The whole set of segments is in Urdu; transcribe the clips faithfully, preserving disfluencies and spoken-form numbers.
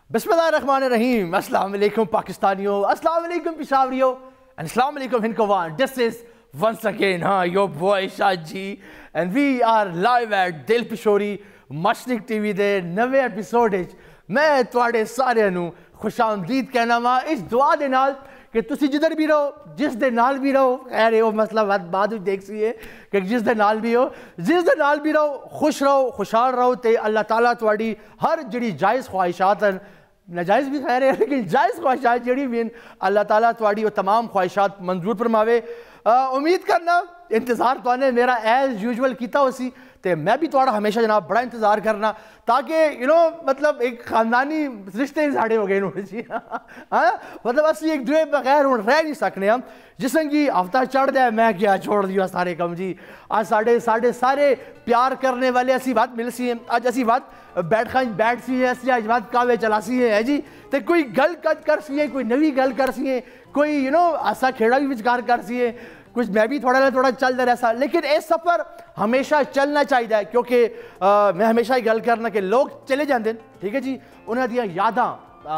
بسم اللہ الرحمن الرحیم. السلام علیکم پاکستانیوں, السلام علیکم پشاوریوں, and السلام علیکم ہندکوان. This is once again huh, your boy Shahji and we are live at دل پشوری مشرق ٹی وی دے نوے ایپیسوڈ وچ میں تواڈے سارے نوں خوش آمدید کہنا وا اس دعا دے نال کہ تسی جدھر بھی رہو, جس دے نال بھی رہو, خیر ہے وہ مسئلہ بعد وچ دیکھ سیے کہ جس دے نال بھی ہو, جس دے نال بھی رہو, خوش رہو, خوشحال رہو تے اللہ تعالیٰ تواڈی ہر جڑی جائز خواہشات ہیں, ناجائز بھی خیر ہے لیکن جائز خواہشات جڑی بھی اللہ تعالیٰ تواڈی وہ تمام خواہشات منظور فرماوے. امید کرنا انتظار تو نے میرا ایز یوزول کیتا ہو سی تے میں بھی تھوڑا ہمیشہ جناب بڑا انتظار کرنا تاکہ یو نو مطلب ایک خاندانی رشتے ساڑے ہو گئے ہوں جی ہاں مطلب اسی ایک دوے بغیر ہوں رہ نہیں سکنے ہم جسن کی ہفتہ چڑھ دے میں کیا چھوڑ دیا سارے کم جی. آج ساڑھے ساڑھے سارے پیار کرنے والے ایسی بات مل سی ہیں, آج ایسی بات بیٹھ خانج بیٹھ سی ہے, ایسی آج بات کعوے چلا سی ہے جی, تے کوئی گل کت کر سی ہے, کوئی نوی گل کر سی ہے, کوئی یو نو آسا کھیڑا بھی وچکار کر سی ہے, کچھ میں بھی تھوڑا تھوڑا چل دے رہا. لیکن اس سفر ہمیشہ چلنا چاہیے کیونکہ میں ہمیشہ ہی گل کرنا کہ لوگ چلے جاندے ٹھیک ہے جی, انہاں دیاں یاداں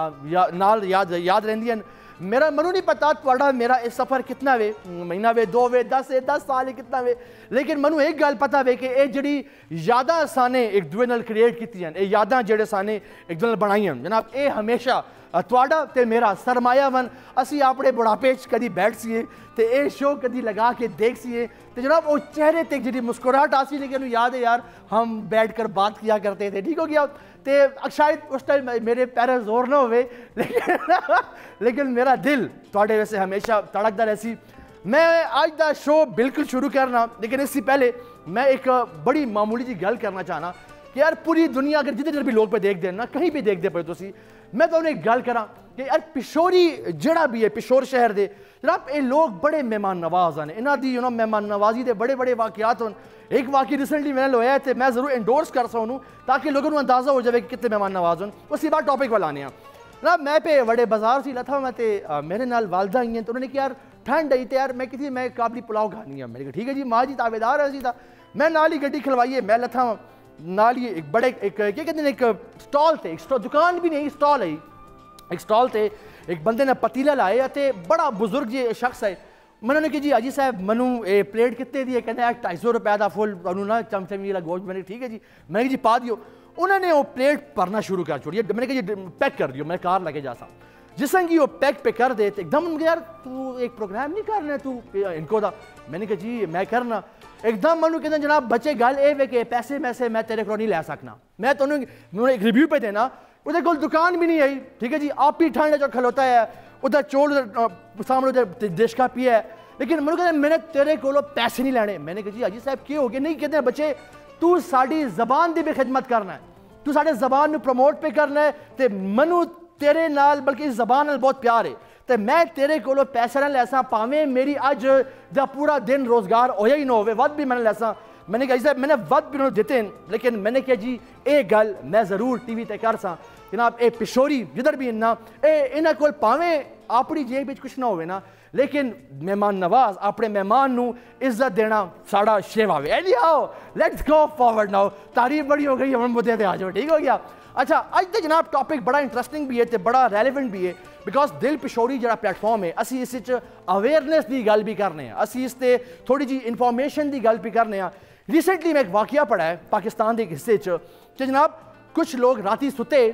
نال یاد یاد رہندیاں. میرا منو نہیں پتا تھوڑا میرا اس سفر کتنا وے, مہینہ وے, دو وے, دس وے, دس سال کتنا وے, لیکن منو ایک گل پتا وے کہ اے جڑی یاداں سانے ایک دوے نال کریٹ کیتیاں, اے یاداں جڑے سانے ایک دوے نال بنائیاں جناب, اے ہمیشہ تواڈا تے میرا سرمایہ ون. اسی اپنے بڑھاپے چ کدی بیٹھ سیے تے اے شو کدی لگا کے دیکھ سیے تے جناب وہ چہرے تے جڑی مسکراہٹ آسی لیکن یاد ہے یار ہم بیٹھ کر بات کیا کرتے تھے, ٹھیک ہو گیا. تے شاید اس ٹائم میرے پیرے زور نہ ہوئے لیکن لیکن میرا دل تواڈے ویسے ہمیشہ تڑکدا رہسی. میں آج دا شو بالکل شروع کرنا لیکن اس سے پہلے میں ایک بڑی معمولی جی گل کرنا چاہنا کہ یار پوری دنیا اگر جدھر جدھر بھی لوگ پہ دیکھ دیں نا, کہیں بھی دیکھ دے پڑے تسی, میں تو انہیں گل کراں کہ یار پشوری جڑا بھی ہے پشور شہر دے جناب اے لوگ بڑے مہمان نواز ہیں, انہاں دی یو نو مہمان نوازی دے بڑے بڑے واقعات ہوں. ایک واقعی ریسنٹلی میں نے لویا ہے تے میں ضرور انڈورس کر سا ہوں تاکہ لوگوں کو اندازہ ہو جائے کہ کتنے مہمان نواز ہوں. اسی بات ٹاپک والا آنے ہیں جناب. میں پہ بڑے بازار سی لتھا میں تے میرے نال والدہ ہی ہیں تو انہوں نے کہا یار ٹھنڈ آئی تے یار میں کسی میں کابلی پلاؤ کھانی ہے. میں نے کہا ٹھیک ہے جی, ماں جی تابے دار ہے سی تھا. میں نال ہی گڈی کھلوائیے, میں لتھا نال ہی ایک بڑے ایک کیا کہتے ہیں ایک سٹال تے, ایک دکان بھی نہیں سٹال ہے, ایک سٹال تے ایک بندے نے پتیلا لائے تے بڑا بزرگ جی شخص ہے. میں نے کہا جی حاجی صاحب منو اے پلیٹ کتنے دی ہے, کہتے ہیں ڈھائی سو روپے دا فل انہوں نا چم چمی والا گوشت. میں نے کہا ٹھیک ہے جی, میں نے کہا جی پا دیو. انہوں نے وہ پلیٹ بھرنا شروع کر چھوڑی, میں نے کہا جی پیک کر دیو, میں کار لگے جا سا. جس کی وہ پیک پہ کر دے ایک دم یار تو ایک پروگرام نہیں کرنا تو ان کو دا. میں نے کہا جی میں کرنا. ایک دم منو کہتے ہیں جناب بچے گل اے وے کہ پیسے میں سے میں تیرے کو نہیں لے سکنا, میں تو انہوں نے ایک ریویو پہ دینا, ادھر کول دکان بھی نہیں آئی ٹھیک ہے جی, آپ ہی ٹھنڈ جو کھلوتا ہے ادھر چول سامنے ادھر دیش کا پیا ہے, لیکن منو کہتے ہیں میں نے تیرے کو پیسے نہیں لینے. میں نے کہا جی حاجی صاحب کیا ہو گیا, نہیں کہتے ہیں بچے تو ساڑی زبان دی بھی خدمت کرنا ہے, تو ساڑے زبان میں پروموٹ پہ کرنا ہے تے منو تیرے نال بلکہ اس زبان نال بہت پیار ہے تے میں تیرے کو پیسے نہ لیسا پاویں میری اج جا پورا دن روزگار ہویا ہی نہ ہوئے ود بھی میں نے لیسا. میں نے کہا جی صاحب میں نے ود بھی انہوں دیتے ہیں لیکن میں نے کہا جی اے گل میں ضرور ٹی وی تے کر سا جناب. اے پشوری جدھر بھی انہاں اے انہاں کول پاویں اپنی جیب وچ کچھ نہ ہوئے نا, لیکن مہمان نواز اپنے مہمان نو عزت دینا ساڑا شیوا وے. Anyhow let's go forward now. تعریف بڑی ہو گئی, ہم مدعے تے آ جاؤ, ٹھیک ہو گیا. اچھا اج تے جناب ٹاپک بڑا انٹرسٹنگ بھی ہے تے بڑا ریلیونٹ بھی ہے بیکاز دل پشوری جڑا پلیٹ فارم ہے اسی اس وچ اویئرنیس دی گل بھی کرنے ہیں, اسی اس تے تھوڑی جی انفارمیشن دی گل بھی کرنے ہیں. ریسنٹلی میں ایک واقعہ پڑھا ہے پاکستان دے ایک حصے چ کہ جناب کچھ لوگ راتی ستے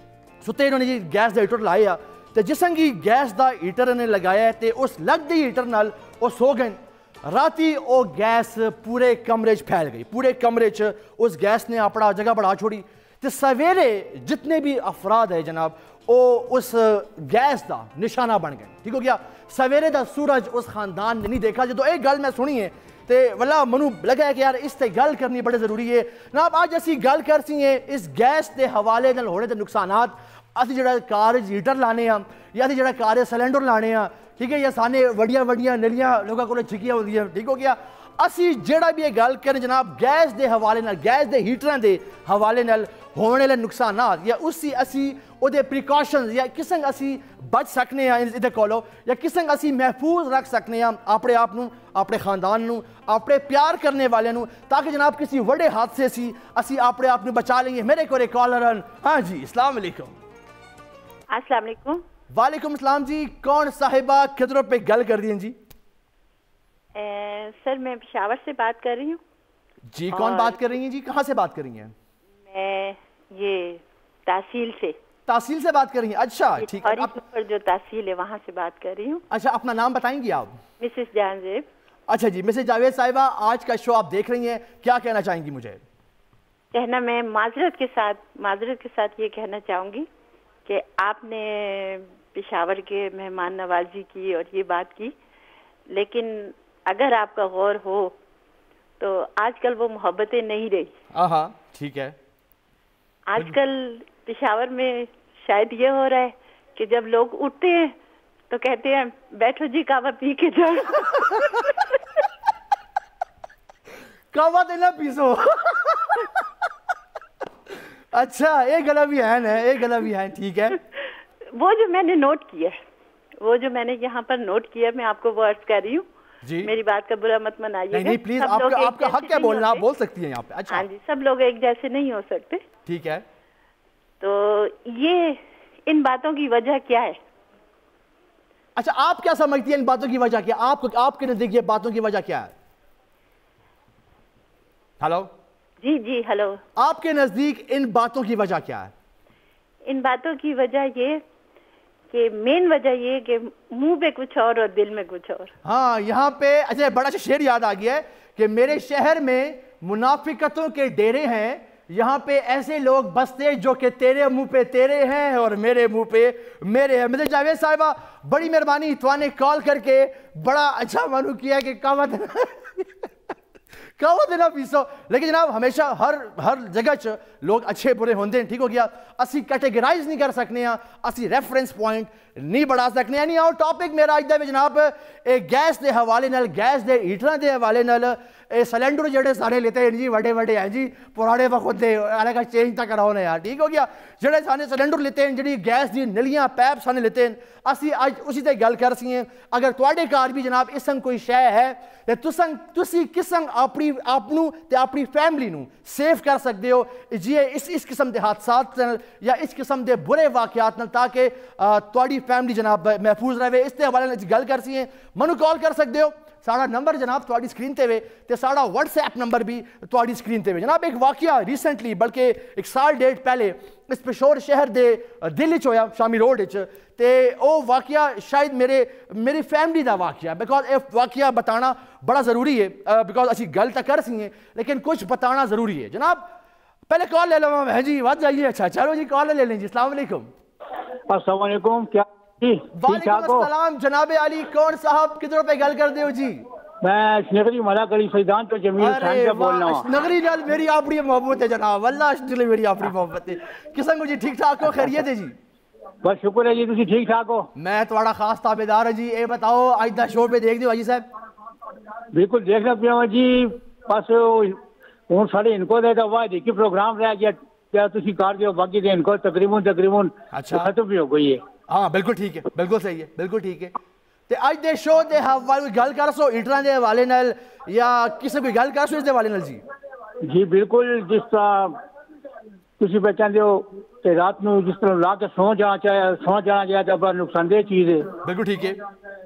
ستے انہوں نے جی گیس دا ہیٹر لایا تے جسن کی گیس دا ہیٹر انہیں لگایا ہے تے اس لگ دی ہیٹر نال وہ سو گئے. راتی وہ گیس پورے کمرے چ پھیل گئی, پورے کمرے چ اس گیس نے اپنا جگہ بڑھا چھوڑی تے سویرے جتنے بھی افراد ہے جناب وہ اس گیس دا نشانہ بن گئے, ٹھیک ہو گیا. سویرے دا سورج اس خاندان نے نہیں دیکھا. جدو ایک گل میں سنی ہے تے واللہ منو لگا ہے کہ یار اس تے گل کرنی بڑے ضروری ہے. جناب آج اسی گل کر سی ہیں اس گیس دے حوالے نال ہونے دے نقصانات. اسی جڑا کار ہیٹر لانے ہاں یا اسی جڑا کار سلینڈر لانے ہاں ٹھیک ہے, یا سانے وڈیاں وڈیاں نلیاں لوگوں کو چھکیاں ہوندی ہیں, ٹھیک ہو گیا. اسی جڑا بھی یہ گل کریں جناب گیس دے حوالے نال, گیس دے ہیٹراں دے حوالے نال ہونے والے نقصانات یا اسی اسی او دے پریکاشنز یا کسنگ اسی بچ سکنے ہیں ادھر کولو یا کسنگ اسی محفوظ رکھ سکنے ہیں اپنے آپ نو, اپنے خاندان نو, اپنے پیار کرنے والے نو, تاکہ جناب کسی وڈے حادثے سی اسی اپنے آپ نو بچا لیں گے. میرے کو کالر ہیں. ہاں جی السلام علیکم. السلام علیکم. وعلیکم السلام جی. کون صاحبہ کدھروں پہ گل کر دیں جی؟ سر میں پشاور سے بات کر رہی ہوں. جی کون بات کر رہی ہیں جی؟ کہاں سے بات کر رہی ہیں؟ میں یہ تحصیل سے. تحصیل سے بات کر رہی ہیں؟ اچھا ٹھیک ہے. پر جو تحصیل ہے وہاں سے بات کر رہی ہوں. اچھا اپنا نام بتائیں گی آپ؟ مسز جہاں زیب. اچھا جی مسز جاوید صاحبہ آج کا شو آپ دیکھ رہی ہیں, کیا کہنا چاہیں گی مجھے؟ کہنا میں معذرت کے ساتھ معذرت کے ساتھ یہ کہنا چاہوں گی کہ آپ نے پشاور کے مہمان نوازی کی اور یہ بات کی, لیکن اگر آپ کا غور ہو تو آج کل وہ محبتیں نہیں رہی. ہاں ٹھیک ہے. آج کل پشاور میں شاید یہ ہو رہا ہے کہ جب لوگ اٹھتے ہیں تو کہتے ہیں بیٹھو جی کعوہ پی کے جاؤ. کعوہ دینا پیسو. اچھا ایک گلا بھی ہے نا, ایک گلا بھی ہے, ٹھیک ہے. وہ جو میں نے نوٹ کیا وہ جو میں نے یہاں پر نوٹ کیا میں آپ کو وہ عرض کر رہی ہوں جی, میری بات کا برا مت منائیے گا. نہیں پلیز, آپ کا آپ کا حق ہے بولنا, آپ بول سکتی ہیں یہاں پہ. اچھا ہاں جی, سب لوگ ایک جیسے نہیں ہو سکتے. ٹھیک ہے. تو یہ ان باتوں کی وجہ کیا ہے؟ اچھا آپ کیا سمجھتی ہیں ان باتوں کی وجہ کیا؟ آپ آپ کے نزدیک یہ باتوں کی وجہ کیا ہے؟ ہلو جی جی ہلو. آپ کے نزدیک ان باتوں کی وجہ کیا ہے؟ ان باتوں کی وجہ یہ کہ مین وجہ یہ کہ منہ پہ کچھ اور اور دل میں کچھ اور. ہاں یہاں پہ اچھا بڑا اچھا شعر یاد آ گیا ہے کہ میرے شہر میں منافقتوں کے ڈیرے ہیں, یہاں پہ ایسے لوگ بستے جو کہ تیرے منہ پہ تیرے ہیں اور میرے منہ پہ میرے ہیں. مجھے جاوید صاحبہ بڑی مہربانی, تو نے کال کر کے بڑا اچھا معلوم کیا کہ کہاوت کہاوت نہ پیسو. لیکن جناب ہمیشہ ہر ہر جگہ چ لوگ اچھے برے ہوندے ہیں, ٹھیک ہو گیا. اسی کیٹیگرائز نہیں کر سکنے ہیں, اسی ریفرنس پوائنٹ نہیں بڑھا سکنے ہیں. یعنی آؤ ٹاپک میرا اج دا جناب گیس دے حوالے نال, گیس دے ہیٹراں دے حوالے نال سلینڈر جڑے سارے لیتے ہیں جی وڈے وڈے ہیں جی, پرانے وقت دے الگ چینج تک کراؤ نے یار, ٹھیک ہو گیا. جڑے سانے سلینڈر لیتے ہیں, جڑی گیس دی نلیاں پیپ سانے لیتے ہیں, اسی اج اسی تے گل کر سی ہیں. اگر تواڈے گھر بھی جناب اسنگ کوئی شے ہے تے تسنگ تسی کسنگ اپنی اپنو تے اپنی فیملی نو سیف کر سکتے ہو جی اس اس قسم دے حادثات یا اس قسم دے برے واقعات نال, تاکہ تواڈی فیملی جناب محفوظ رہے. اس تے حوالے نال گل کر سی ہیں, منو کال کر سکتے ہو. ساڑا نمبر جناب تواڈی سکرین تے وے تے ساڑا واٹس ایپ نمبر بھی تواڈی سکرین تے وے. جناب ایک واقعہ ریسنٹلی بلکہ ایک سال ڈیڑھ پہلے اس پشور شہر دے دل وچ ہویا, شامی روڈ وچ, تے او واقعہ شاید میرے میری فیملی دا واقعہ, بیکاز اے واقعہ بتانا بڑا ضروری ہے, بیکاز اسی گل تک کر سی ہیں لیکن کچھ بتانا ضروری ہے. جناب پہلے کال لے لو میں جی, وات جائیے. اچھا چلو جی کال لے لیں جی. السلام علیکم. السلام علیکم. کیا جی؟ وعلیکم السلام جناب علی. کون صاحب کدھر پہ گل کر دے ہو جی؟ میں نگری ملا کری سیدان تو جمیل خان سے بول رہا ہوں. نگری نال میری اپنی محبت ہے جناب, اللہ اشتلی میری اپنی محبت ہے. قسم کو جی ٹھیک ٹھاک ہو, خیریت ہے جی؟ بس شکر ہے جی, تسی ٹھیک ٹھاک ہو؟ میں تواڈا خاص تابعدار ہوں جی. اے بتاؤ اج دا شو پہ دیکھ دیو حاجی صاحب؟ بالکل دیکھنا پیا ہوں جی. بس ہوں سارے ان کو دے دا واحد ایک پروگرام رہ گیا, کیا تسی کر دیو, باقی دے ان کو تقریباً تقریباً ختم بھی ہو گئی ہے. ہاں بالکل ٹھیک ہے, بالکل صحیح ہے, بالکل ٹھیک ہے. تے اج دے شو دے حوالے گل کر سو ہیٹراں دے حوالے نال یا کسے کوئی گل کر سو اس دے حوالے نال جی؟ جی بالکل, جس طرح تسی پہچان دیو کہ رات نو جس طرح لا کے سو جانا چاہے سو جانا چاہے تو بڑا نقصان دہ چیز ہے. بالکل ٹھیک ہے.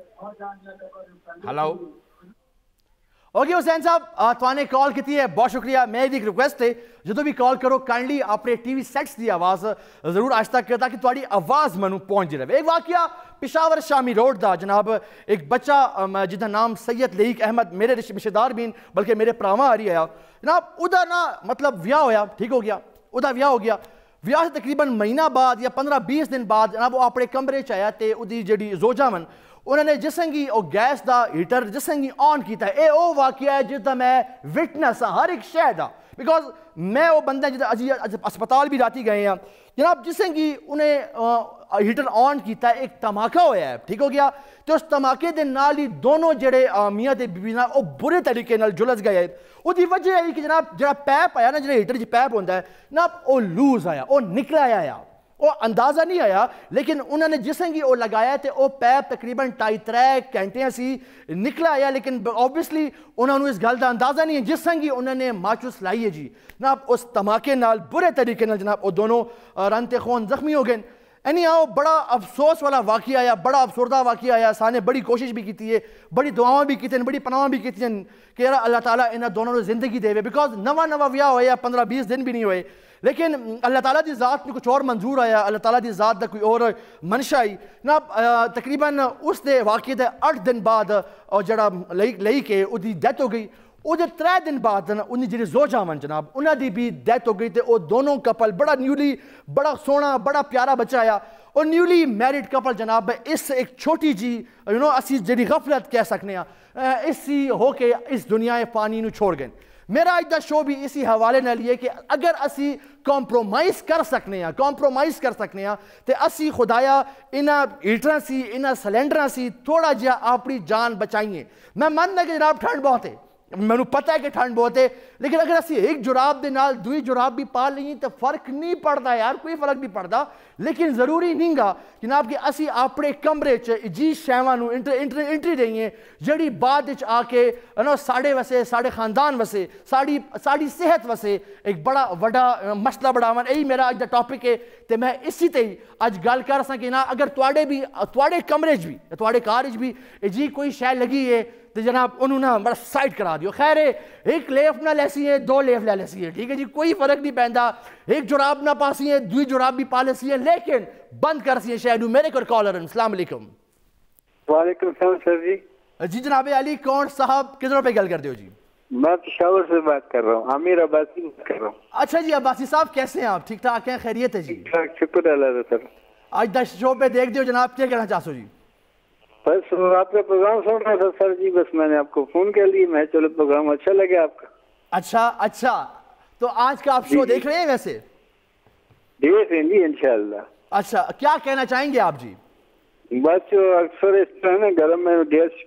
ہلو اوکے حسین صاحب توانے کال کیتی ہے, بہت شکریہ. میری ایک ریکویسٹ ہے جدو بھی کال کرو کائنڈلی اپنے ٹی وی سیٹس دی آواز ضرور آہستہ کرو تاکہ تواڈی آواز منو پہنچ رہے. ایک واقعہ پشاور شامی روڈ دا جناب, ایک بچہ جدا نام سید لیک احمد, میرے رشتہ دار بھی بلکہ میرے پراواں آ رہی ہے جناب. ادا نا مطلب ویاہ ہویا, ٹھیک ہو گیا, ادا ویاہ ہو گیا. ویاہ سے تقریباً مہینہ بعد یا پندرہ بیس دن بعد جناب وہ اپنے کمرے چ آیا تے اودی جڑی زوجہ من انہوں نے جسنگی او گیس دا ہیٹر جسنگی آن کیتا ہے. اے او واقعہ ہے جس دا میں وٹنس ہاں ہر ایک شے دا, بیکاز میں وہ بندہ جدا اجی اسپتال بھی راتی گئے ہیں جناب. جسنگی انہیں ہیٹر آن کیتا ہے, ایک دھماکہ ہویا ہے, ٹھیک ہو گیا. تو اس دھماکے دے نال ہی دونوں جڑے میاں تے بیوی نا وہ برے طریقے نال جلس گئے. وہ وجہ ہے کہ جناب جڑا پیپ آیا نا, جڑا ہیٹر جی پیپ ہوتا ہے جناب, وہ لوز آیا, وہ نکلا آیا, وہ اندازہ نہیں آیا. لیکن انہوں نے جسنگی وہ لگایا تے وہ پیپ تقریباً ٹائی ترے گھنٹے سی نکلا آیا, لیکن اوبیسلی انہوں نے اس گل کا اندازہ نہیں ہے. جسنگی انہوں نے ماچس لائی ہے جی جناب, اس دھماکے نال برے طریقے نال جناب وہ دونوں رن تے خون زخمی ہو گئے. اینی آؤ بڑا افسوس والا واقعہ آیا, بڑا افسردہ واقعہ آیا. سانے بڑی کوشش بھی کی ہے, بڑی دعاواں بھی کی ہیں, بڑی پناواں بھی کی ہیں کہ یار اللہ تعالیٰ انہاں دونوں نے زندگی دے وے, بیکاز نواں نواں ویاہ ہویا, پندرہ بیس دن بھی نہیں ہوئے, لیکن اللہ تعالیٰ دی ذات میں کچھ اور منظور آیا, اللہ تعالیٰ دی ذات دا کوئی اور منشا آئی. جناب تقریباً اس دے واقعے دے اٹھ دن بعد جڑا لئی کے او دی ڈیتھ ہو گئی. وہ جو ترے دن بعد انہیں جڑے زوجہ من جناب انہاں دی بھی ڈیتھ ہو گئی, تے وہ دونوں کپل بڑا نیولی بڑا سونا بڑا پیارا بچہ آیا. اور نیولی میرڈ کپل جناب اس ایک چھوٹی جی یو نو اسی جڑی غفلت کہہ سکنے ہیں اسی ہو کے اس دنیا فانی نو چھوڑ گئے. میرا اج دا شو بھی اسی حوالے نال یہ کہ اگر اسی کمپرومائز کر سکنے ہیں کمپرومائز کر سکنے ہیں تے اسی خدایا انہاں ہیٹراں سی انہاں سلینڈراں سی تھوڑا جہا اپنی جان بچائیے. میں ماننا کہ جناب ٹھنڈ بہت ہے, میں پتہ ہے کہ ٹھنڈ بہت ہے, لیکن اگر اسی ایک جراب دے نال دوئی جراب بھی پا لیں تو فرق نہیں پڑتا یار, کوئی فرق نہیں پڑتا. لیکن ضروری نہیں گا جناب کہ اسی اپنے کمرے چ جی شیواں نو انٹری دئیے جڑی بعد وچ آ کے نو ساڑے وسے ساڑے خاندان وسے ساڑی ساڑی صحت وسے ایک بڑا وڈا مسئلہ بڑھاون. یہی میرا اج دا ٹاپک ہے تے میں اسی تے اج گل کر ساں کہ نا اگر تواڈے بھی تواڈے کمرے چ بھی تواڈے کار وچ بھی جی کوئی شے لگی ہے تو جناب انہوں نے بڑا سائٹ کرا دیو. خیر ہے ایک لیف نہ لیسی ہے دو لیف لے لیسی ہے, ٹھیک ہے جی, کوئی فرق نہیں پہنتا. ایک جراب نہ پاسی ہے دوئی جراب بھی پا لیسی ہے, لیکن بند کر سی ہے شہدو. میرے کو کالر. السلام علیکم. وعلیکم السلام سر جی. جی جناب علی کون صاحب کدھروں پہ گل کر دیو جی؟ میں پشاور سے بات کر رہا ہوں, عامر عباسی بات کر رہا ہوں. اچھا جی عباسی صاحب کیسے ہیں آپ؟ ٹھیک ٹھاک ہیں, خیریت ہے جی؟ ٹھیک ٹھاک شکر اللہ کا سر. آج دا شو پہ دیکھ دیو جناب, کیا کہنا چاہتے ہو جی؟ بس آپ کا پروگرام سن رہا تھا سر جی, بس میں نے آپ کو فون کر لی, میں چلو پروگرام اچھا لگا آپ کا. اچھا اچھا, تو آج کا آپ شو دیکھ رہے ہیں ویسے؟ دیکھ رہے ہیں جی انشاءاللہ. اچھا کیا کہنا چاہیں گے آپ جی؟ بس اکثر اس طرح نا گرم میں گیس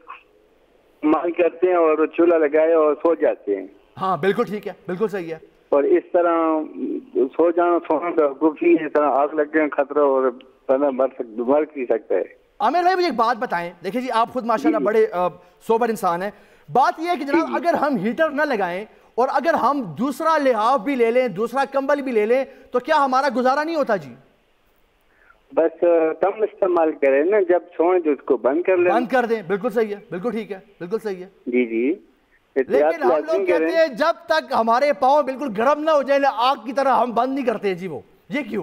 مان کرتے ہیں اور چولہا لگائے اور سو جاتے ہیں. ہاں بالکل ٹھیک ہے, بالکل صحیح ہے. اور اس طرح سو جانا سونا کا گفی اس طرح آگ لگ گئے خطرہ اور بندہ مر سک مر بھی سکتا ہے. عامر بھائی مجھے ایک بات بتائیں, دیکھیں جی آپ خود ماشاءاللہ بڑے سوبر انسان ہیں. بات یہ ہے کہ جناب اگر ہم ہیٹر نہ لگائیں اور اگر ہم دوسرا لحاف بھی لے لیں دوسرا کمبل بھی لے لیں تو کیا ہمارا گزارا نہیں ہوتا جی؟ بس کم استعمال کریں نا, جب سوئیں تو اس کو بند کر لیں. بند کر دیں, بالکل صحیح ہے, بالکل ٹھیک ہے, بالکل صحیح ہے. جی جی. لیکن ہم لوگ کہتے ہیں جب تک ہمارے پاؤں بالکل گرم نہ ہو جائیں آگ کی طرح ہم بند نہیں کرتے جی. وہ یہ کیوں؟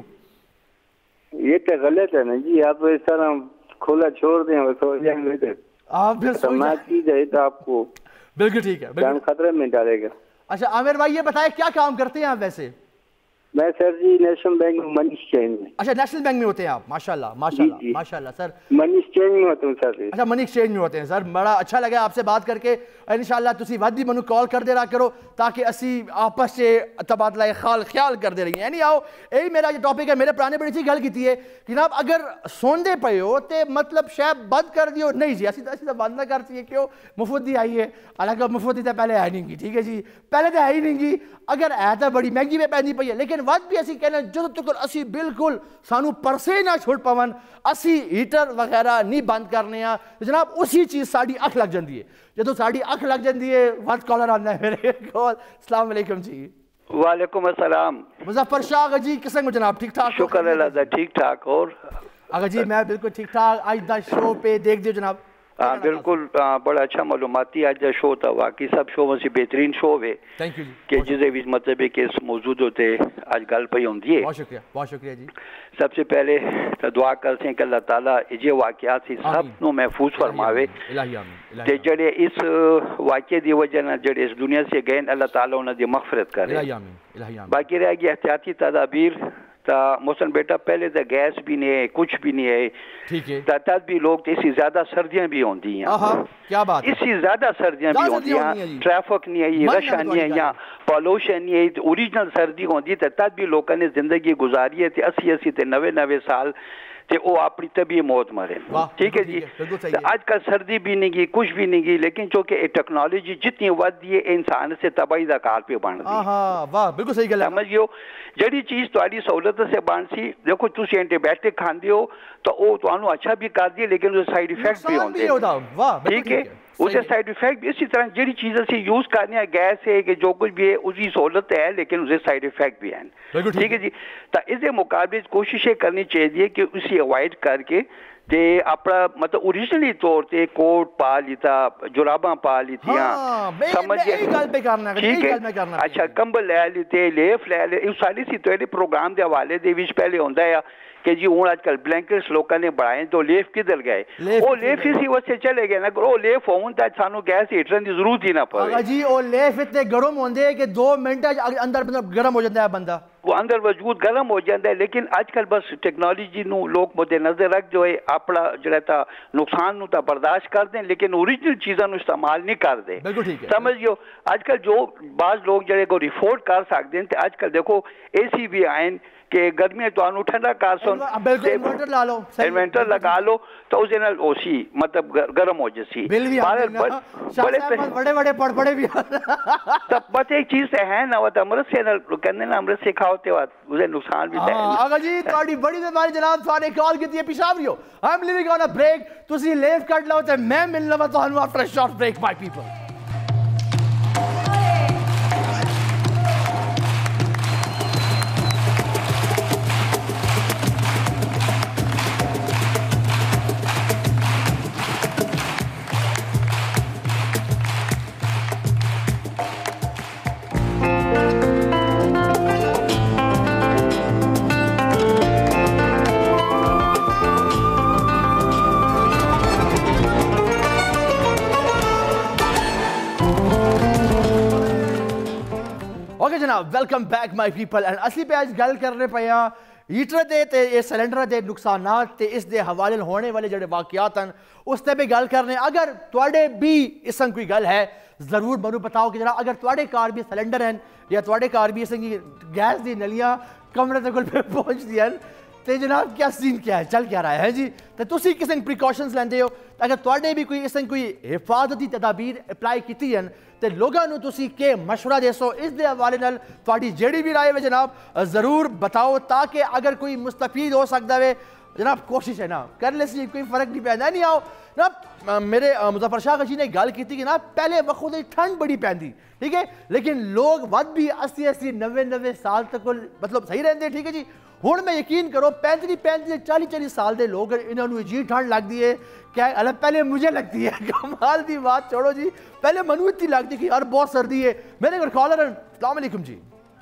یہ تو غلط ہے نا جی, آپ اس طرح کھلا چھوڑ دیں اور سو جائیں گے آپ پھر خطرناک چیز ہے تو آپ کو بالکل ٹھیک ہے, جان خطرے میں ڈالے گا. اچھا عامر بھائی یہ بتائیں کیا کام کرتے ہیں آپ ویسے؟ میں سر جی نیشنل بینک میں منی ایکسچینج میں. اچھا نیشنل بینک میں ہوتے ہیں آپ, ماشاءاللہ ماشاءاللہ ماشاءاللہ سر. منی ایکسچینج میں ہوتے ہیں سر. اچھا منی ایکسچینج میں ہوتے ہیں سر, بڑا اچھا لگا آپ سے بات کر کے. انشاءاللہ تسی ود بھی منو کال کر دے رہا کرو تاکہ اسی آپس سے تبادلہ خیال خیال کر دے رہی ہیں. یعنی آؤ یہی میرا جو ٹاپک ہے, میرے پرانے بڑی سی گل کی ہے جناب اگر سوندے پے ہو تے مطلب شاید بند کر دیو نہیں جی, اسی تو بند نہ کرتی ہے کیوں مفتی آئی ہے, حالانکہ مفتی تو پہلے ہے نہیں گی, ٹھیک ہے جی, پہلے تو ہے ہی نہیں گی, اگر ہے تو بڑی مہنگی میں پہنی پئی ہے, لیکن ود بھی اسی کہنا جدو تک اسی بالکل سانو پرسے نہ چھوڑ پون اسی ہیٹر وغیرہ نہیں بند کرنے ہیں جناب اسی چیز ساڑی اکھ لگ جاندی ہے. جدو ساڑی اکھ لگ جاندی ہے ود کالر آنا ہے میرے کال. السلام علیکم جی. وعلیکم السلام. مظفر شاہ جی کسے کو جناب ٹھیک ٹھاک؟ شکر اللہ دا ٹھیک ٹھاک. اور اگر جی میں بالکل ٹھیک ٹھاک. آج دا شو پہ دیکھ دیو جناب. ہاں بالکل بڑا اچھا معلوماتی آج دا شو تھا, واقعی سب شو میں سے بہترین شو ہے کہ جسے بھی مطلب ہے کہ موجود ہوتے آج گل پہ ہوندی ہے. بہت شکریہ بہت شکریہ جی. سب سے پہلے دعا کرتے ہیں کہ اللہ تعالیٰ یہ واقعات سے سب نو محفوظ فرماوے تے جڑے اس واقعے دی وجہ نہ جڑے اس دنیا سے گئے اللہ تعالیٰ انہاں دی مغفرت کرے. باقی رہ گئی احتیاطی تدابیر تا محسن بیٹا, پہلے تو گیس بھی نہیں ہے کچھ بھی نہیں ہے, تب بھی لوگ اس سے زیادہ سردیاں بھی ہوندی ہیں, کیا بات اس سے زیادہ سردیاں بھی ہوندی ہیں, ٹریفک نہیں ہے, رش نہیں ہے, یا پالوشن نہیں ہے, اوریجنل سردی ہوندی ہے. تب بھی لوگوں نے زندگی گزاری ہے اسی اسی تے نوے نوے سال تے وہ اپنی طبی موت مرے. ٹھیک ہے جی. آج کل سردی بھی نہیں گی کچھ بھی نہیں گی, لیکن چونکہ ٹیکنالوجی جتنی ود دی ہے انسان سے تباہی دا کار پہ بن دی. واہ بالکل صحیح گل ہے. سمجھیو جڑی چیز تہاڈی سہولت سے بن سی, دیکھو تسی اینٹی بایوٹک کھاندے ہو تو وہ تانوں اچھا بھی کر دی لیکن اس سائیڈ ایفیکٹ بھی ہوندے. ٹھیک ہے, اسے سائڈ افیکٹ بھی اسی طرح جڑی چیز اسی یوز کرنے ہیں گیس ہے کہ جو کچھ بھی ہے اس کی سہولت ہے لیکن اسے سائڈ افیکٹ بھی ہیں ٹھیک ہے جی. تو اس کے مقابلے کوششیں کرنی چاہیے کہ اسی اوائڈ کر کے تے اپنا مطلب اوریجنلی طور تے کوٹ پا لیتا جراباں پا لیتیاں سمجھے ٹھیک ہے. اچھا کمبل لے لیتے لیف لے لے ساری سی تو پروگرام دے حوالے دے وچ پہلے ہوندا ہے کہ جی ہوں آج کل بلینکٹس لوکاں نے بڑھائے تو لیف کدھر گئے وہ لیف اسی واسطے چلے گئے نا وہ لیف ہون تے سانو گیس ہیٹر دی ضرورت ہی نہ پے جی. وہ لیف اتنے گرم ہوندے کہ دو منٹ اندر گرم ہو جاتا ہے بندہ وہ اندر وجود گرم ہو جاتا ہے. لیکن آج کل بس ٹیکنالوجی نو لوگ مد نظر رکھ جو ہے اپنا جڑا تا نقصان نو تا برداشت کر دیں لیکن اوریجنل چیزاں نو استعمال نہیں کر دے سمجھو. آج کل جو بعض لوگ جڑے کو ریفورڈ کر سکتے ہیں آج کل دیکھو اے سی بھی آئیں کہ گرمی تو انو ٹھنڈا کر سن انورٹر لا لو انورٹر لگا لو تو اس نال اوسی مطلب گرم ہو جسی بل بھی بڑے بڑے پڑ پڑے بھی. تب بس ایک چیز ہے نا وہ امرت سے کہنے نا امرت سے کھاؤ تے بعد اسے نقصان بھی ہے. آقا جی تہاڈی بڑی مہربانی جناب تھانے کال کیتی ہے پیشاوریو I am living on a break تسی لیف کٹ لو تے میں ملنا وا تہانوں after a short break my people. Okay جناب welcome back my people and اصلی پہ آج گل کرنے پہ ہاں ہیٹر دے تے یہ سلنڈر دے نقصانات تے اس دے حوالے ہونے والے جڑے واقعات ہیں اس تے بھی گل کرنے. اگر تواڈے بھی اس سنگ کوئی گل ہے ضرور منو بتاؤ کہ جناب اگر تواڈے کار بھی سلنڈر ہیں یا تواڈے کار بھی اس سنگ گیس دی نلیاں کمرے تک پہ پہنچ دی ہیں تے جناب کیا سین کیا ہے چل کیا رہا ہے جی تے تسی کس سنگ پریکاشنز لیندے ہو اگر تواڈے بھی کوئی اس سنگ کوئی حفاظتی تدابیر اپلائی کیتی ہیں تے لوگاں نو تسی کے مشورہ دے سو اس دے حوالے نال تواڈی جیڑی بھی رائے ہے جناب ضرور بتاؤ تاکہ اگر کوئی مستفید ہو سکتا ہے جناب کوشش ہے نا کر لے سی کوئی فرق نہیں پیندا نہیں. آؤ نا میرے مظفر شاہ جی نے گل کی کہ نا پہلے وقت ٹھنڈ بڑی پیندی ٹھیک ہے لیکن لوگ ود بھی اسی اسی نوے نوے سال تک مطلب صحیح رہندے ٹھیک ہے جی. ہوں میں یقین کرو پینتری پینتری چالی چالی سال دے لوگ انہوں نے جی ٹھنڈ لگتی ہے کیا الگ پہلے مجھے لگتی ہے کمال دی بات چھوڑو جی پہلے منو اتنی لگتی کہ یار بہت سردی ہے. میرے گھر کالر ہیں السلام علیکم جی.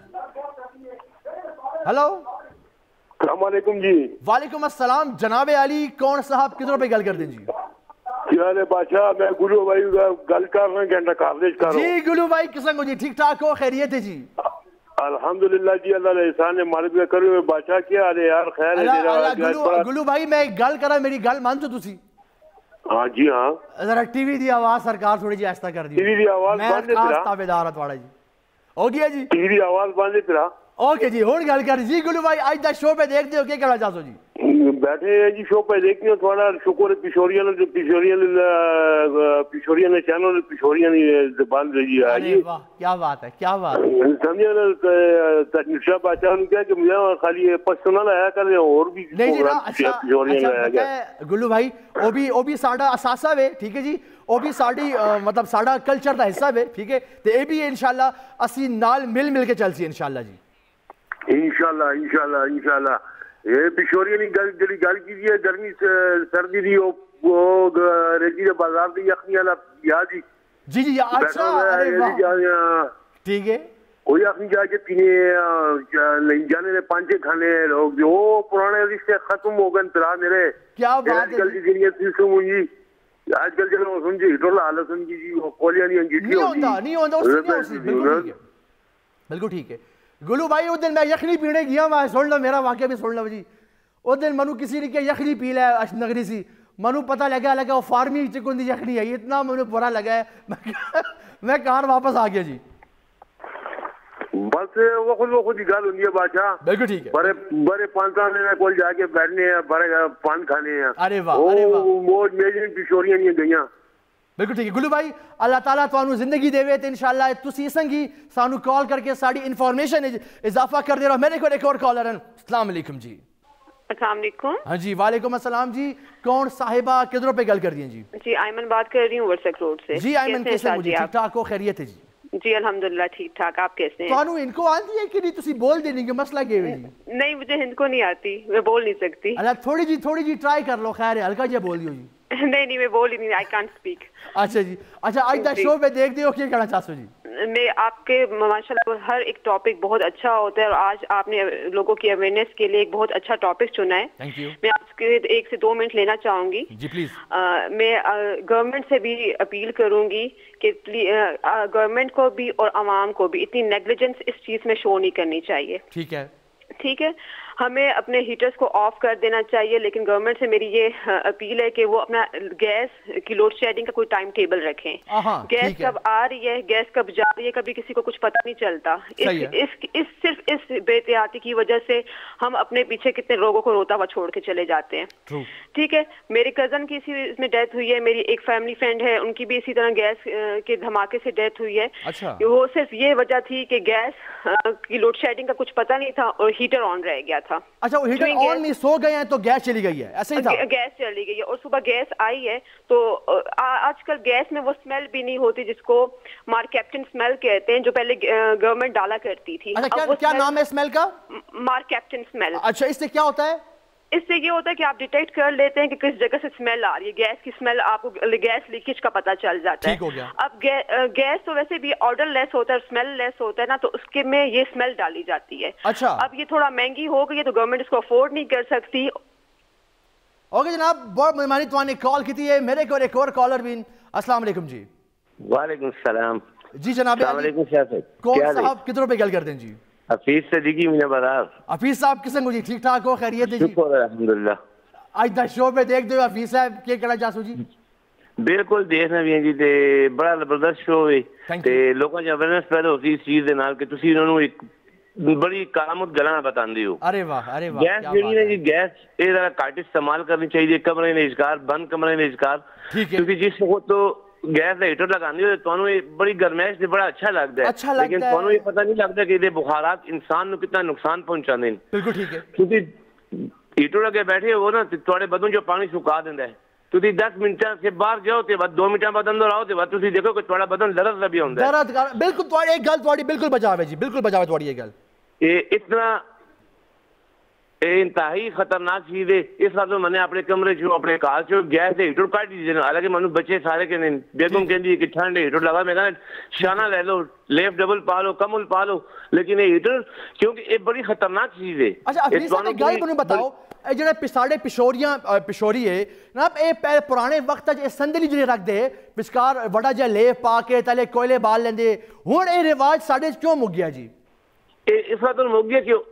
ہلو السلام علیکم جی. وعلیکم السلام جناب علی کون صاحب کدھروں پہ گل کر دیں جی. کیا ہے بادشاہ میں گلو بھائی گل کر رہا ہوں گھنٹہ کاردیش کر رہا ہوں. جی گلو بھائی کسن کو جی ٹھیک ٹھاک ہو خیریت ہے جی. الحمدللہ جی اللہ علیہ احسان نے مالک میں کرو بادشاہ کیا ہے یار خیر ہے. گلو بھائی میں گل کرا میری گل مان تو تسی. ہاں جی ہاں ذرا ٹی وی دی آواز سرکار تھوڑی جی ایسا کر دی. ٹی وی دی آواز بند ہے میں تابعدار ہوں تھوڑا جی ہو گیا جی. ٹی وی دی آواز بند ہے تیرا. اوکے جی ہوں گل کر جی گلو بھائی آج دا شو پہ دیکھتے ہو کیا کہنا چاہتے ہو جی. بیٹھے ہیں جی شو پہ دیکھتے ہو تھوڑا شکر پشوریاں پشوریاں پشوریاں نے چینل پشوریاں زبان رہی ہے. کیا بات ہے کیا بات ہے سمجھے نشا بادشاہ نے کہا کہ مجھے خالی پشتونہ لایا کر رہے اور بھی پشوریاں لایا گیا. گلو بھائی وہ بھی وہ بھی ساڈا اثاثہ ہے ٹھیک ہے جی وہ بھی ساڑی مطلب ساڑا کلچر دا حصہ ہے ٹھیک ہے تے اے بھی انشاءاللہ اسی نال مل مل کے چل سی انشاءاللہ جی. انشاءاللہ انشاءاللہ انشاءاللہ یہ پشوریاں نے گل جڑی گل کی ہے گرمی سردی دی وہ ریجی دے بازار دی یخنی والا یاد جی جی جی اچھا ارے واہ ٹھیک ہے کوئی اپنی جا کے پینے نہیں جانے نے پانچے کھانے لوگ وہ پرانے رشتے ختم ہو گئے ترا میرے. کیا بات ہے کل کی دنیا تیسوں ہوئی آج کل چلو سمجھے ہٹر حالت سمجھی جی کولیاں نہیں انگیٹھی نہیں ہوتا نہیں ہوتا اس سے اسی بالکل ٹھیک ہے بالکل ٹھیک ہے. گلو بھائی اس دن میں یخنی پینے گیا میں سن لو میرا واقعہ بھی سن لو جی. اس دن منو کسی نے کیا یخنی پی لیا اش نگری سی منو پتہ لگا لگا وہ فارمی چکن دی یخنی ہے اتنا منو برا لگا ہے میں کار واپس آ گیا جی. بس وہ خود وہ خود ہی گل ہوندی ہے بادشاہ بالکل ٹھیک ہے بڑے بڑے پانچان نے کول جا کے بیٹھنے ہیں بڑے پان کھانے ہیں. ارے واہ ارے واہ وہ میری پشوریاں نہیں گئیاں. بالکل ٹھیک ہے گلو بھائی اللہ تعالیٰ تانوں زندگی دے تے انشاءاللہ تسی سنگی سانو کال کر کے ساڑی انفارمیشن اضافہ کر دے رہا. میرے کو ایک اور کالر ہیں السلام علیکم جی. السلام علیکم. ہاں جی وعلیکم السلام جی. کون صاحبہ کدھروں پہ گل کر دیں جی؟ جی ایمن بات کر رہی ہوں ورسک روڈ سے. جی ایمن کیسے ہیں مجھے؟ ٹھیک ٹھاک ہو؟ خیریت ہے جی؟ جی الحمدللہ ٹھیک ٹھاک. آپ کیسے ہیں؟ تو ان کو آتی ہے کہ نہیں؟ تسی بول دینی کہ مسئلہ کیا ہے جی؟ نہیں مجھے ہند کو نہیں آتی, میں بول نہیں سکتی. اللہ تھوڑی جی تھوڑی جی ٹرائی کر لو, خیر ہے ہلکا جی بول دیو جی. نہیں نہیں میں بول ہی نہیں, آئی کانٹ اسپیک. اچھا جی اچھا آج دا شو پہ دیکھ دیو کیا کہنا چاہتے ہو جی؟ میں آپ کے ماشاءاللہ ہر ایک ٹاپک بہت اچھا ہوتا ہے, اور آج آپ نے لوگوں کی اویئرنیس کے لیے ایک بہت اچھا ٹاپک چنا ہے. Thank you. میں آپ کے ایک سے دو منٹ لینا چاہوں گی جی پلیز. میں گورنمنٹ سے بھی اپیل کروں گی کہ گورنمنٹ کو بھی اور عوام کو بھی اتنی نیگلیجنس اس چیز میں شو نہیں کرنی چاہیے. ٹھیک ہے ٹھیک ہے, ہمیں اپنے ہیٹرز کو آف کر دینا چاہیے, لیکن گورنمنٹ سے میری یہ اپیل ہے کہ وہ اپنا گیس کی لوڈ شیڈنگ کا کوئی ٹائم ٹیبل رکھیں. گیس کب آ رہی ہے, گیس کب جا رہی ہے, کبھی کسی کو کچھ پتہ نہیں چلتا. اس اس صرف اس بے احتیاطی کی وجہ سے ہم اپنے پیچھے کتنے لوگوں کو روتا ہوا چھوڑ کے چلے جاتے ہیں. ٹھیک ہے, میری کزن کی اسی اس میں ڈیتھ ہوئی ہے, میری ایک فیملی فرینڈ ہے ان کی بھی اسی طرح گیس کے دھماکے سے ڈیتھ ہوئی ہے. وہ صرف یہ وجہ تھی کہ گیس کی لوڈ شیڈنگ کا کچھ پتہ نہیں تھا اور ہیٹر آن رہ گیا تھا. اچھا وہ ہیٹر آن میں سو گئے ہیں تو گیس چلی گئی ہے, ایسے ہی تھا؟ گیس چلی گئی ہے اور صبح گیس آئی ہے. تو آج کل گیس میں وہ اسمیل بھی نہیں ہوتی جس کو مار کیپٹن اسمیل کہتے ہیں, جو پہلے گورنمنٹ ڈالا کرتی تھی. کیا نام ہے اسمیل کا؟ مار کیپٹن اسمیل. اچھا اس سے کیا ہوتا ہے؟ اس سے یہ ہوتا ہے کہ آپ ڈیٹیکٹ کر لیتے ہیں کہ کس جگہ سے اسمیل آ رہی ہے, گیس کی اسمیل, آپ کو گیس لیکیج کا پتہ چل جاتا ہے. اب گیس تو ویسے بھی آرڈر لیس ہوتا ہے, اسمیل لیس ہوتا ہے نا, تو اس کے میں یہ اسمیل ڈالی جاتی ہے. اچھا اب یہ تھوڑا مہنگی ہو گئی ہے تو گورنمنٹ اس کو افورڈ نہیں کر سکتی. اوکے جناب بہت مہربانی, تو نے کال کی تھی ہے میرے کو ایک اور کالر بھی. السلام علیکم جی. وعلیکم السلام. جی جناب السلام علیکم صاحب. کون صاحب کدھروں پہ گل کر دیں جی؟ حفیظ صدیقی مینا بازار. حفیظ صاحب کسے جی ٹھیک ٹھاک ہو؟ خیریت ہے جی؟ شکر الحمدللہ. آج دا شو پہ دیکھ دو حفیظ صاحب کیا کہنا چاہتے ہو جی؟ بالکل دیکھنا بھی ہے جی, تے بڑا زبردست شو ہے تے لوکاں دی اویئرنیس پیدا ہوتی اس چیز دے نال کہ تسی انہاں نوں ایک بڑی کارآمد گلاں بتاندے ہو. ارے واہ ارے واہ. گیس جڑی ہے جی, گیس اے ذرا گھٹ استعمال کرنی چاہیے, کمرے نے اذکار بند کمرے نے اذکار, کیونکہ جس وقت تو گیس کا ہیٹر لگاندے ہو تانوں بڑی گرمائش تے بڑا اچھا لگدا ہے, لیکن تانوں یہ پتہ نہیں لگدا کہ یہ بخارات انسان نوں کتنا نقصان پہنچاندے ہیں. بالکل ٹھیک ہے, کیونکہ ہیٹر لگے بیٹھے ہو نا تواڈے بدن جو پانی سکا دیندا ہے. تسی دس منٹاں سے باہر جاؤ تے بعد دو منٹاں بعد اندر آؤ تے بعد تسی دیکھو کہ تواڈا بدن لرز لبی ہوندا ہے. درد بالکل تواڈی ایک گل تواڈی بالکل بجاو ہے جی, بالکل بجاو ہے تواڈی یہ گل. یہ اتنا انتہائی خطرناک چیز ہے. اس واسطے میں نے اپنے کمرے چ اپنے گھر چ گیس دے ہیٹر کٹ دیتے ہیں. حالانکہ مینوں بچے سارے کہندے بیگم کہندی کہ ٹھنڈ ہیٹر لگا, میں کہنا شانہ لے لو, لیف ڈبل پا لو, کمل پا لو, لیکن یہ ہیٹر کیونکہ یہ بڑی خطرناک چیز ہے. اچھا حفیظ صاحب ایک گل مینوں بتاؤ, اے جڑے پساڑے پشوریاں پشوری ہے جناب, اے پرانے وقت اے سندلی جڑی رکھ دے وچکار وڈا جہا لیف پا کے تلے کوئلے بال لیندے, ہن اے رواج ساڈے کیوں مک گیا جی؟ اس وقت مک گیا کیوں